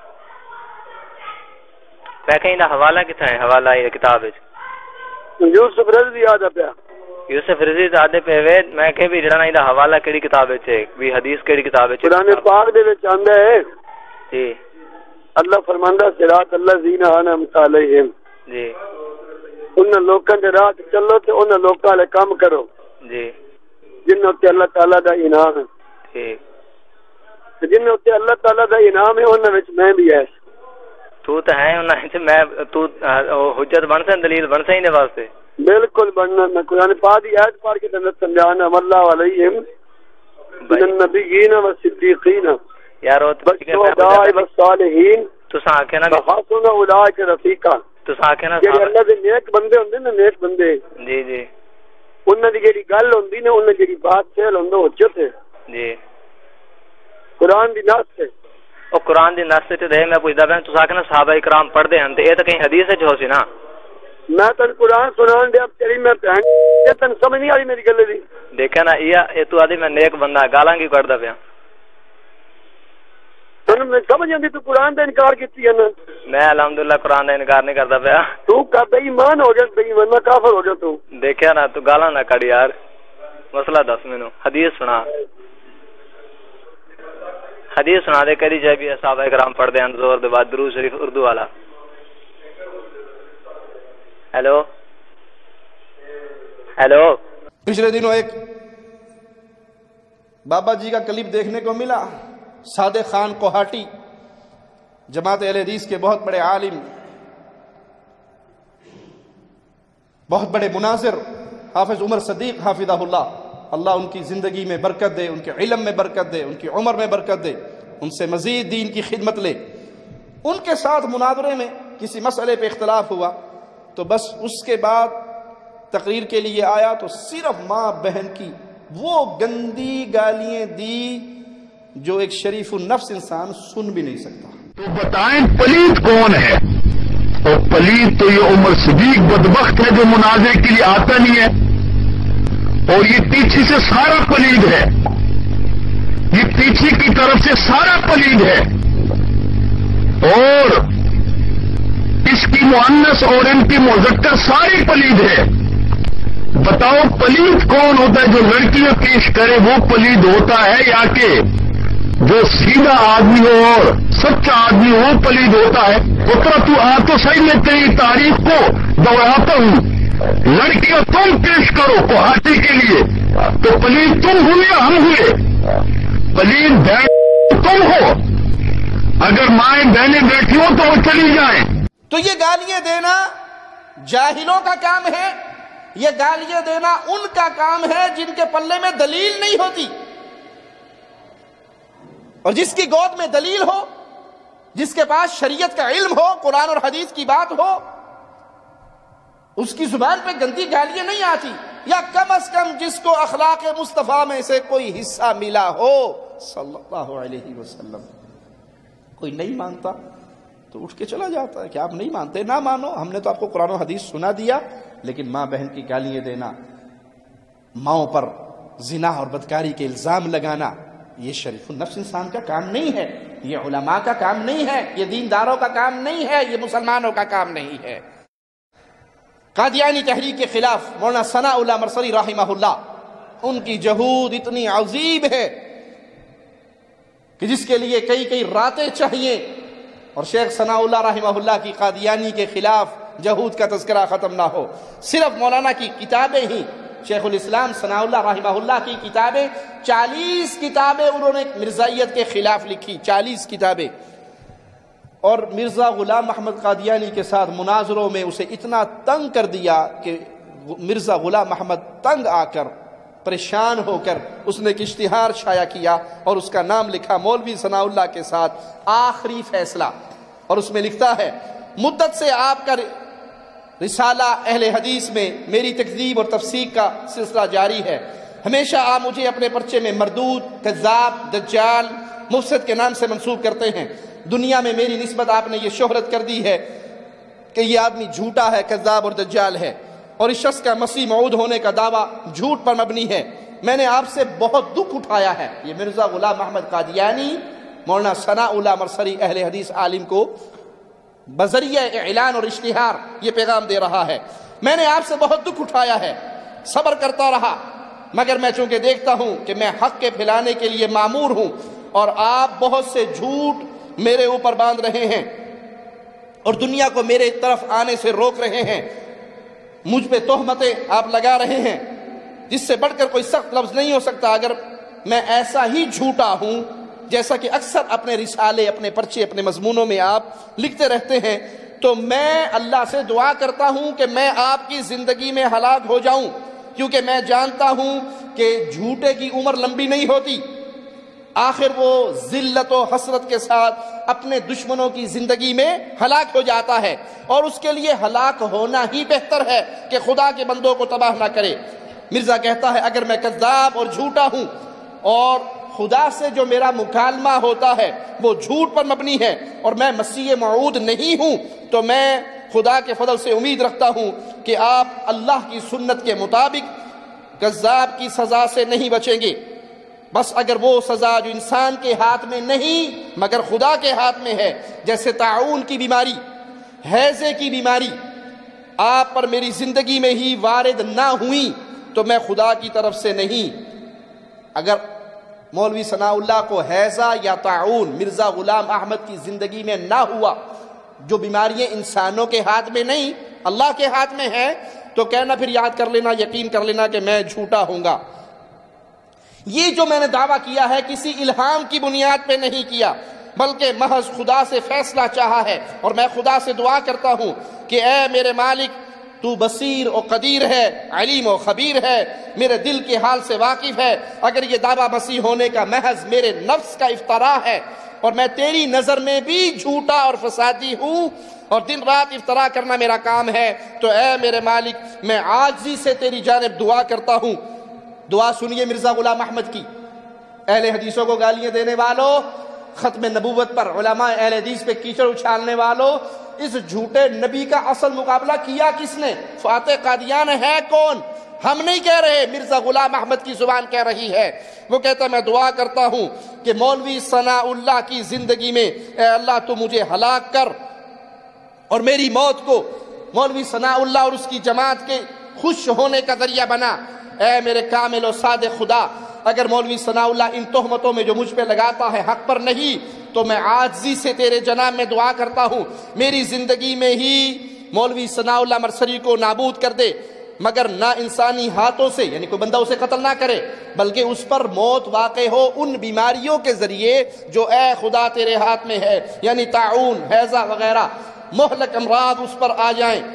میں کہیں دا حوالہ کتنا ہے؟ حوالہ یہ کتاب ہے یوسف رضوی زیادہ پیا، یوسف رضوی زیادہ پہ ہوئے۔ میں کہ بھی جڑا دا حوالہ کیڑی کتاب ہے بھی حدیث کیڑی کتاب ہے؟ قرآن پاک دے وچ آندا ہے جی، اللہ فرماندا صراط الذین انعمت علیہم، جی ان لوکاں دے راہ تے چلو تے ان لوکاں والے کام کرو جی، جنہاں تے اللہ تعالیٰ دا انعام ہے، ٹھیک، جنہاں تے اللہ تعالیٰ دا انعام ہے انہاں وچ میں بھی ہے۔ تو ہے انہاں میں تو حجت بن سن، دلیل بن سن دے واسطے؟ بالکل بننا، میں قرآن پاک دی آیت پڑھ کے تمہیں سمجھانا، اللہ علیہم من النبیین والصدیقین یار والشہداء والصالحین تساں آکھے نا وحسن اولئک رفیقا، تساں آکھے نا جڑے اللہ دے نیک بندے ہوندے نا، نیک بندے جی جی، انہاں دی جڑی گل ہوندی نا، انہاں جڑی بات سہل ہوندا حجت ہے جی، قرآن دی نص ہے۔ او قرآن دی نص تے دے میں پوچھدا پیا تساں آکھے نا صحابہ کرام پڑھدے ہن تے اے تے کہیں حدیث وچ ہو سی نا؟ میں تن قرآن سنان دیا تیری میں بہن تن سمجھ نہیں آئی میری گل دی؟ دیکھا نا یہ تو آدھی میں نیک بندہ گالاں کی کڈدا پیا؟ تن میں سمجھ آندی تو قرآن دا انکار کیتی ہے نا؟ میں الحمدللہ قرآن دا انکار نہیں کردا پیا۔ تو کا بے ایمان ہو جا، بے ایمان نہ کافر ہو جا تو۔ دیکھیا نا تو گالاں نہ کڈ یار، مسئلہ دس مینوں، حدیث سنا، حدیث سنا دے کری جائے بھی صحابہ کرام پڑھدے ہیں زور دے بعد درود شریف اردو والا۔ ہیلو ہیلو، پچھلے دنوں ایک بابا جی کا کلپ دیکھنے کو ملا، صادق خان کوہاٹی جماعت اہل حدیث کے بہت بڑے عالم، بہت بڑے مناظر، حافظ عمر صدیق حافظہ اللہ ان کی زندگی میں برکت دے، ان کے علم میں برکت دے، ان کی عمر میں برکت دے، ان سے مزید دین کی خدمت لے۔ ان کے ساتھ مناظرے میں کسی مسئلے پہ اختلاف ہوا تو بس اس کے بعد تقریر کے لیے آیا تو صرف ماں بہن کی وہ گندی گالیاں دی جو ایک شریف النفس انسان سن بھی نہیں سکتا۔ تو بتائیں پلید کون ہے؟ اور پلید تو یہ عمر صدیق بدبخت ہے جو مناظرے کے لیے آتا نہیں ہے، اور یہ پیچھے سے سارا پلید ہے، یہ پیچھے کی طرف سے سارا پلید ہے، اور اس کی مؤنث اور ان کی مذکر ساری پلید ہے۔ بتاؤ پلید کون ہوتا ہے؟ جو لڑکیاں پیش کرے وہ پلید ہوتا ہے، یا کہ جو سیدھا آدمی ہو اور سچا آدمی ہو وہ پلید ہوتا ہے؟ اترا تو آ تو صحیح، میں تیری تاریخ کو دوہراتا ہوں، لڑکیاں تم پیش کرو کوہاٹی کے لیے تو پلید تم ہوئے یا ہم ہوئے؟ پلید بہن تم ہو، اگر مائیں بہنیں بیٹھی ہو تو وہ چلی جائیں۔ تو یہ گالیاں دینا جاہلوں کا کام ہے، یہ گالیاں دینا ان کا کام ہے جن کے پلے میں دلیل نہیں ہوتی، اور جس کی گود میں دلیل ہو، جس کے پاس شریعت کا علم ہو، قرآن اور حدیث کی بات ہو، اس کی زبان پہ گندی گالیاں نہیں آتی، یا کم از کم جس کو اخلاق مصطفیٰ میں سے کوئی حصہ ملا ہو صلی اللہ علیہ وسلم۔ کوئی نہیں مانتا تو اٹھ کے چلا جاتا ہے کہ آپ نہیں مانتے، نہ مانو، ہم نے تو آپ کو قرآن و حدیث سنا دیا، لیکن ماں بہن کی گالیاں دینا، ماؤں پر زنا اور بدکاری کے الزام لگانا، یہ شریف النفس انسان کا کام نہیں ہے، یہ علماء کا کام نہیں ہے، یہ دینداروں کا کام نہیں ہے، یہ مسلمانوں کا کام نہیں ہے۔ قادیانی تحریک کے خلاف مولانا ثناء اللہ مرسلی رحمہ اللہ، ان کی جہود اتنی عظیم ہے کہ جس کے لیے کئی راتیں چاہیے، اور شیخ ثناء اللہ رحمہ اللہ کی قادیانی کے خلاف جہود کا تذکرہ ختم نہ ہو۔ صرف مولانا کی کتابیں ہی، شیخ الاسلام ثناء اللہ رحمہ اللہ کی کتابیں، 40 کتابیں انہوں نے مرزائیت کے خلاف لکھی، 40 کتابیں، اور مرزا غلام محمد قادیانی کے ساتھ مناظروں میں اسے اتنا تنگ کر دیا کہ مرزا غلام محمد تنگ آ کر، پریشان ہو کر، اس نے ایک اشتہار شائع کیا اور اس کا نام لکھا مولوی ثناء اللہ کے ساتھ آخری فیصلہ، اور اس میں لکھتا ہے مدت سے آپ کا رسالہ اہل حدیث میں میری تکذیب اور تفسیق کا سلسلہ جاری ہے، ہمیشہ آپ مجھے اپنے پرچے میں مردود، کذاب، دجال، مفسد کے نام سے منسوب کرتے ہیں۔ دنیا میں میری نسبت آپ نے یہ شہرت کر دی ہے کہ یہ آدمی جھوٹا ہے، کذاب اور دجال ہے، اور اس شخص کا مسیح موعود ہونے کا دعویٰ جھوٹ پر مبنی ہے۔ میں نے آپ سے بہت دکھ اٹھایا ہے۔ یہ مرزا غلام محمد قادیانی مولانا ثناء اللہ مرسلی اہل حدیث عالم کو بذریعہ اعلان اور اشتہار یہ پیغام دے رہا ہے۔ میں نے آپ سے بہت دکھ اٹھایا ہے، صبر کرتا رہا، مگر میں چونکہ دیکھتا ہوں کہ میں حق کے پھیلانے کے لیے مامور ہوں، اور آپ بہت سے جھوٹ میرے اوپر باندھ رہے ہیں اور دنیا کو میرے طرف آنے سے روک رہے ہیں، مجھ پہ تہمتیں آپ لگا رہے ہیں جس سے بڑھ کر کوئی سخت لفظ نہیں ہو سکتا۔ اگر میں ایسا ہی جھوٹا ہوں جیسا کہ اکثر اپنے رسالے، اپنے پرچے، اپنے مضمونوں میں آپ لکھتے رہتے ہیں، تو میں اللہ سے دعا کرتا ہوں کہ میں آپ کی زندگی میں ہلاک ہو جاؤں، کیونکہ میں جانتا ہوں کہ جھوٹے کی عمر لمبی نہیں ہوتی، آخر وہ ذلت و حسرت کے ساتھ اپنے دشمنوں کی زندگی میں ہلاک ہو جاتا ہے، اور اس کے لیے ہلاک ہونا ہی بہتر ہے کہ خدا کے بندوں کو تباہ نہ کرے۔ مرزا کہتا ہے اگر میں کذاب اور جھوٹا ہوں اور خدا سے جو میرا مکالمہ ہوتا ہے وہ جھوٹ پر مبنی ہے اور میں مسیح موعود نہیں ہوں، تو میں خدا کے فضل سے امید رکھتا ہوں کہ آپ اللہ کی سنت کے مطابق کذاب کی سزا سے نہیں بچیں گے۔ بس اگر وہ سزا جو انسان کے ہاتھ میں نہیں مگر خدا کے ہاتھ میں ہے، جیسے طاعون کی بیماری، ہیضے کی بیماری آپ پر میری زندگی میں ہی وارد نہ ہوئی، تو میں خدا کی طرف سے نہیں۔ اگر مولوی ثناء اللہ کو ہیضہ یا طاعون مرزا غلام احمد کی زندگی میں نہ ہوا، جو بیماریاں انسانوں کے ہاتھ میں نہیں اللہ کے ہاتھ میں ہیں، تو کہنا پھر یاد کر لینا، یقین کر لینا کہ میں جھوٹا ہوں گا۔ یہ جو میں نے دعویٰ کیا ہے کسی الہام کی بنیاد پہ نہیں کیا، بلکہ محض خدا سے فیصلہ چاہا ہے، اور میں خدا سے دعا کرتا ہوں کہ اے میرے مالک، تو بصیر و قدیر ہے، علیم و خبیر ہے، میرے دل کے حال سے واقف ہے۔ اگر یہ دعویٰ مسیح ہونے کا محض میرے نفس کا افتراء ہے اور میں تیری نظر میں بھی جھوٹا اور فسادی ہوں اور دن رات افتراء کرنا میرا کام ہے، تو اے میرے مالک میں عاجزی سے تیری جانب دعا کرتا ہوں۔ دعا سنیے مرزا غلام احمد کی۔ اہل حدیثوں کو گالیاں دینے والوں، ختم نبوت پر علماء اہل حدیث پہ کیچڑ اچھالنے والوں، اس جھوٹے نبی کا اصل مقابلہ کیا کس نے؟ فاتح قادیان ہے کون؟ ہم نہیں کہہ رہے، مرزا غلام احمد کی زبان کہہ رہی ہے۔ وہ کہتا ہے میں دعا کرتا ہوں کہ مولوی ثناء اللہ کی زندگی میں اے اللہ تو مجھے ہلاک کر اور میری موت کو مولوی ثناء اللہ اور اس کی جماعت کے خوش ہونے کا ذریعہ بنا۔ اے میرے کامل و صادق خدا، اگر مولوی ثناء اللہ ان تہمتوں میں جو مجھ پہ لگاتا ہے حق پر نہیں، تو میں عاجزی سے تیرے جناب میں دعا کرتا ہوں میری زندگی میں ہی مولوی ثناء اللہ مرسلی کو نابود کر دے، مگر نہ انسانی ہاتھوں سے، یعنی کوئی بندہ اسے قتل نہ کرے، بلکہ اس پر موت واقع ہو ان بیماریوں کے ذریعے جو اے خدا تیرے ہاتھ میں ہے، یعنی طاعون، ہیضہ وغیرہ مہلک امراض اس پر آ جائیں۔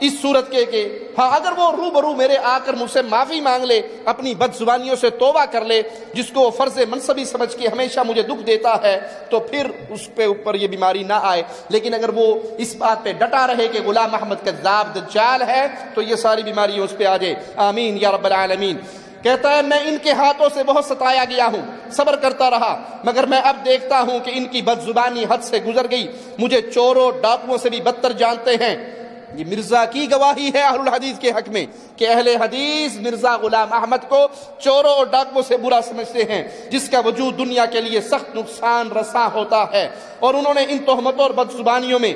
اس صورت کے کہ ہاں اگر وہ روبرو میرے آ کر مجھ سے معافی مانگ لے، اپنی بد زبانیوں سے توبہ کر لے، جس کو فرض منصبی سمجھ کے ہمیشہ مجھے دکھ دیتا ہے، تو پھر اس پہ اوپر یہ بیماری نہ آئے۔ لیکن اگر وہ اس بات پہ ڈٹا رہے کہ غلام احمد کذاب دجال ہے تو یہ ساری بیماریاں اس پہ آ جائے۔ آمین یا رب العالمین۔ کہتا ہے میں ان کے ہاتھوں سے بہت ستایا گیا ہوں، صبر کرتا رہا، مگر میں اب دیکھتا ہوں کہ ان کی بد زبانی حد سے گزر گئی، مجھے چوروں ڈاکوؤں سے بھی بدتر جانتے ہیں۔ یہ مرزا کی گواہی ہے اہل الحدیث کے حق میں کہ اہل حدیث مرزا غلام احمد کو چوروں اور ڈاکوؤں سے برا سمجھتے ہیں، جس کا وجود دنیا کے لیے سخت نقصان رساں ہوتا ہے۔ اور انہوں نے ان تہمتوں اور بد زبانیوں میں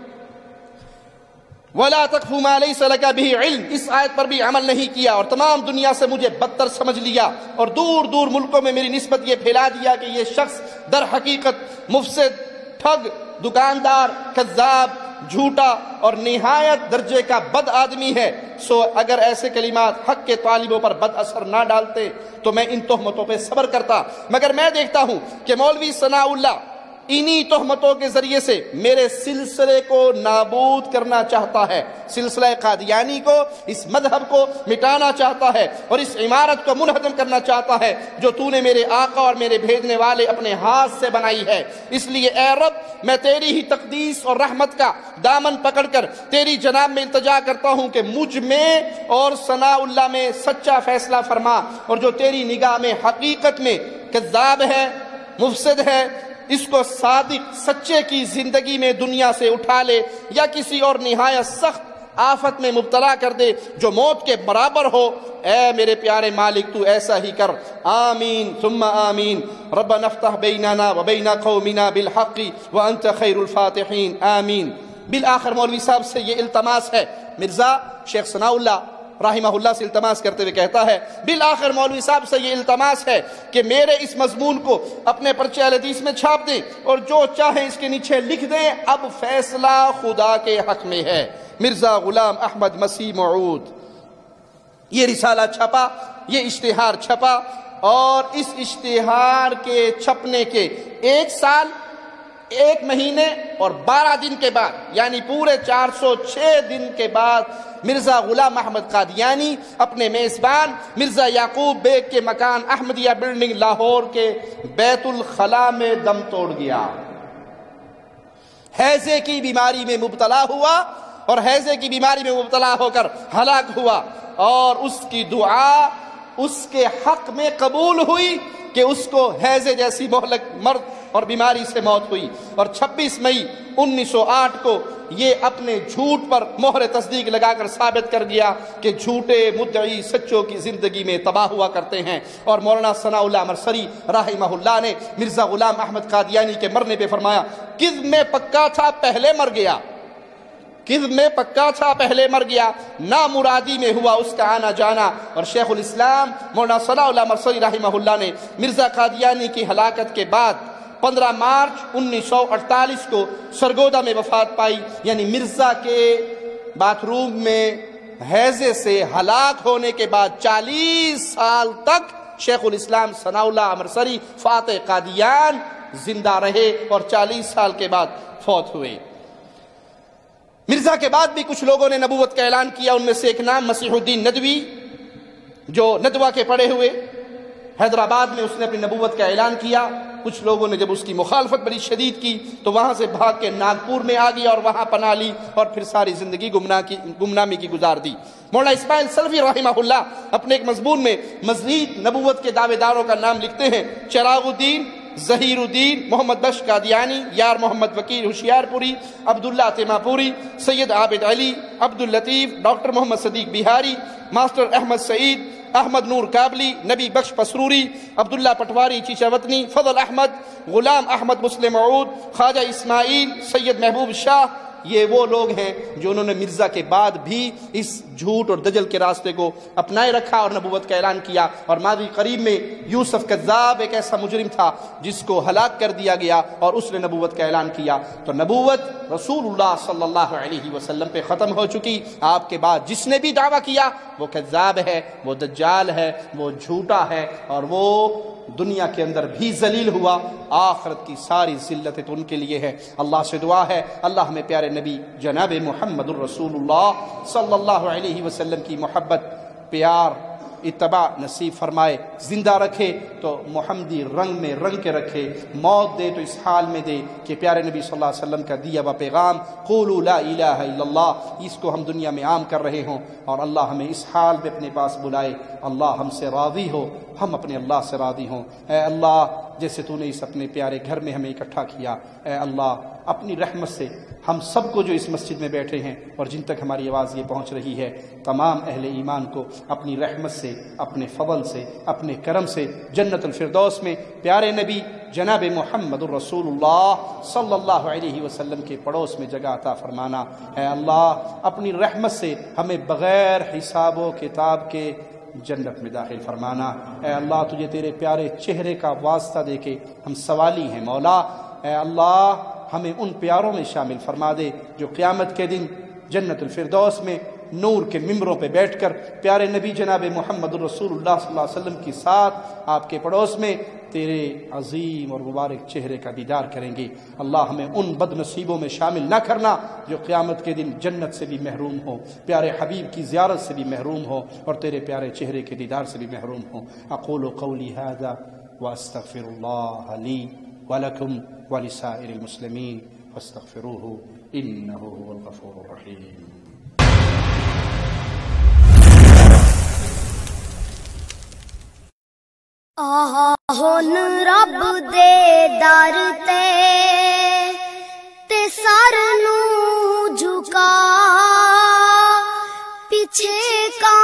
وَلَا تَقْفُ مَا لَيْسَ لَكَ بِهِ عِلْمٍ اس آیت پر بھی عمل نہیں کیا، اور تمام دنیا سے مجھے بدتر سمجھ لیا، اور دور دور ملکوں میں میری نسبت یہ پھیلا دیا کہ یہ شخص در حقیقت مفسد، ٹھگ، دکاندار، کذاب، جھوٹا اور نہایت درجے کا بد آدمی ہے۔ سو اگر ایسے کلمات حق کے طالبوں پر بد اثر نہ ڈالتے تو میں ان تہمتوں پہ صبر کرتا، مگر میں دیکھتا ہوں کہ مولوی ثناء اللہ انہی تہمتوں کے ذریعے سے میرے سلسلے کو نابود کرنا چاہتا ہے، سلسلہ قادیانی کو، اس مذہب کو مٹانا چاہتا ہے، اور اس عمارت کو منہدم کرنا چاہتا ہے جو تو نے میرے آقا اور میرے بھیجنے والے اپنے ہاتھ سے بنائی ہے۔ اس لیے اے رب میں تیری ہی تقدیس اور رحمت کا دامن پکڑ کر تیری جناب میں التجا کرتا ہوں کہ مجھ میں اور ثناء اللہ میں سچا فیصلہ فرما، اور جو تیری نگاہ میں حقیقت میں کذاب ہے، مفسد ہے، اس کو صادق سچے کی زندگی میں دنیا سے اٹھا لے، یا کسی اور نہایت سخت آفت میں مبتلا کر دے جو موت کے برابر ہو۔ اے میرے پیارے مالک تو ایسا ہی کر۔ آمین ثم آمین۔ ربنا افتح بیننا و بین قومنا بالحق وانت خیر الفاتحین۔ آمین۔ بالآخر مولوی صاحب سے یہ التماس ہے، مرزا شیخ ثناء اللہ رحمہ اللہ سے التماس کرتے ہوئے کہتا ہے، بالآخر مولوی صاحب سے یہ التماس ہے کہ میرے اس مضمون کو اپنے پرچے اہل حدیث میں چھاپ دیں، اور جو چاہیں اس کے نیچے لکھ دیں، اب فیصلہ خدا کے حق میں ہے۔ مرزا غلام احمد مسیح موعود۔ یہ رسالہ چھپا، یہ اشتہار چھپا، اور اس اشتہار کے چھپنے کے 1 سال 1 مہینے اور 12 دن کے بعد، یعنی پورے 406 دن کے بعد، مرزا غلام احمد قادیانی اپنے میزبان مرزا یعقوب بیگ کے مکان احمدیہ بلڈنگ لاہور کے بیت الخلاء میں دم توڑ گیا۔ ہیضے کی بیماری میں مبتلا ہوا، اور ہیضے کی بیماری میں مبتلا ہو کر ہلاک ہوا، اور اس کی دعا اس کے حق میں قبول ہوئی کہ اس کو ہیضے جیسی مہلک مرض اور بیماری سے موت ہوئی۔ اور 26 مئی 1908 کو یہ اپنے جھوٹ پر مہر تصدیق لگا کر ثابت کر گیا کہ جھوٹے مدعی سچوں کی زندگی میں تباہ ہوا کرتے ہیں۔ اور مولانا ثناء اللہ امرسری رحمہ اللہ نے مرزا غلام احمد قادیانی کے مرنے پہ فرمایا، کذب میں پکا تھا پہلے مر گیا، کذب میں پکا تھا پہلے مر گیا، نامرادی میں ہوا اس کا آنا جانا۔ اور شیخ الاسلام مولانا ثناء اللہ امرسری رحمہ اللہ نے مرزا قادیانی کی ہلاکت کے بعد 15 مارچ 1948 کو سرگودا میں وفات پائی، یعنی مرزا کے باتھ روم میں ہیضے سے ہلاک ہونے کے بعد 40 سال تک شیخ الاسلام ثناء اللہ امرسری فاتح قادیان زندہ رہے، اور 40 سال کے بعد فوت ہوئے۔ مرزا کے بعد بھی کچھ لوگوں نے نبوت کا اعلان کیا، ان میں سے ایک نام مسیح الدین ندوی، جو ندوہ کے پڑھے ہوئے، حیدرآباد میں اس نے اپنی نبوت کا اعلان کیا۔ کچھ لوگوں نے جب اس کی مخالفت بڑی شدید کی تو وہاں سے بھاگ کے ناگپور میں آ گیا اور وہاں پناہ لی، اور پھر ساری زندگی گمنامی کی گزار دی۔ مولانا اسماعیل سلفی رحمہ اللہ اپنے ایک مضمون میں مزید نبوت کے دعوے داروں کا نام لکھتے ہیں، چراغ الدین، ظہیر الدین، محمد بخش قادیانی، یار محمد وکیل ہوشیار پوری، عبداللہ تیمہ پوری، سید عابد علی، عبداللطیف، ڈاکٹر محمد صدیق بہاری، ماسٹر احمد سعید، احمد نور کابلی، نبی بخش پسروری، عبداللہ پٹواری چیچا وطنی، فضل احمد، غلام احمد مسلم موعود، خواجہ اسماعیل، سید محبوب شاہ، یہ وہ لوگ ہیں جو انہوں نے مرزا کے بعد بھی اس झूठ और दजल के रास्ते को अपनाए रखा और नबूवत का ऐलान किया। और मादी करीब में यूसुफ कज़्ज़ाब एक ऐसा मुजरिम था जिसको हलाक कर दिया गया और उसने नबूवत का ऐलान किया। तो नबूवत रसूलुल्लाह सल्लल्लाहु अलैहि वसल्लम पे ख़त्म हो चुकी। आपके बाद जिसने भी दावा किया वो कज़्ज़ाब है, वो दज्जाल है, वो झूठा है और वो दुनिया के अंदर भी जलील हुआ। आखिरत की सारी जिल्लतें तो उनके लिए है। अल्लाह से दुआ है अल्लाह हमें प्यारे नबी जनाब मुहम्मदुर रसूलुल्लाह सल्लल्लाहु अलैहि वसल्लम की मोहब्बत, प्यार, इत्तबा नसीब फरमाए। जिंदा रखे तो मुहम्मदी रंग में रंग के रखे, मौत दे तो इस हाल में दे कि प्यारे नबी सल्लल्लाहु अलैहि वसल्लम का दिया हुआ पैगाम क़ूलू ला इलाहा इल्लल्लाह, इसको हम दुनिया में आम कर रहे हों और अल्लाह हमें इस हाल में अपने पास बुलाए। अल्लाह हमसे राज़ी हो, हम अपने अल्लाह से राज़ी हों। ऐ अल्लाह, जैसे तूने इस अपने प्यारे घर में हमें इकट्ठा किया, ऐ अल्लाह अपनी रहमत से हम सबको जो इस मस्जिद में बैठे हैं और जिन तक हमारी आवाज़ ये पहुँच रही है, तमाम अहले ईमान को अपनी रहमत से, अपने फ़ज़ल से, अपने करम से जन्नतुल फिरदौस में प्यारे नबी जनाब मुहम्मदुर रसूलुल्लाह सल्लल्लाहु अलैहि वसल्लम के पड़ोस में जगह अता फरमाना। है अल्लाह, अपनी रहमत से हमें बग़ैर हिसाब व किताब के जन्नत में दाखिल फरमाना। ऐ अल्लाह, तुझे तेरे प्यारे चेहरे का वास्ता दे के हम सवाली हैं मौला। ऐ अल्लाह, हमें उन प्यारों में शामिल फरमा दे जो क़यामत के दिन जन्नतुल फिरदौस में नूर के मिंबरों पे बैठकर प्यारे नबी जनाब मुहम्मद रसूलुल्लाह सल्लल्लाहु अलैहि वसल्लम के साथ आपके पड़ोस में तेरे अजीम और मुबारक चेहरे का दीदार करेंगे। अल्लाह, हमें उन बदनसीबों में शामिल न करना जो क़यामत के दिन जन्नत से भी महरूम हो, प्यारे हबीब की ज़ियारत से भी महरूम हो और तेरे प्यारे चेहरे के दीदार से भी महरूम हो। अक़ूलु क़ौली हाज़ा व अस्तग़फ़िरुल्लाह ली व लकुम व लिसाइरिल मुस्लिमीन फस्तग़फ़िरूहु इन्नहु हुवल गफ़ूरुर रहीम। ਹੁਣ ਰੱਬ ਦੇ ਦਰ ਤੇ ਸਰ ਨੂੰ ਝੁਕਾ ਪਿੱਛੇ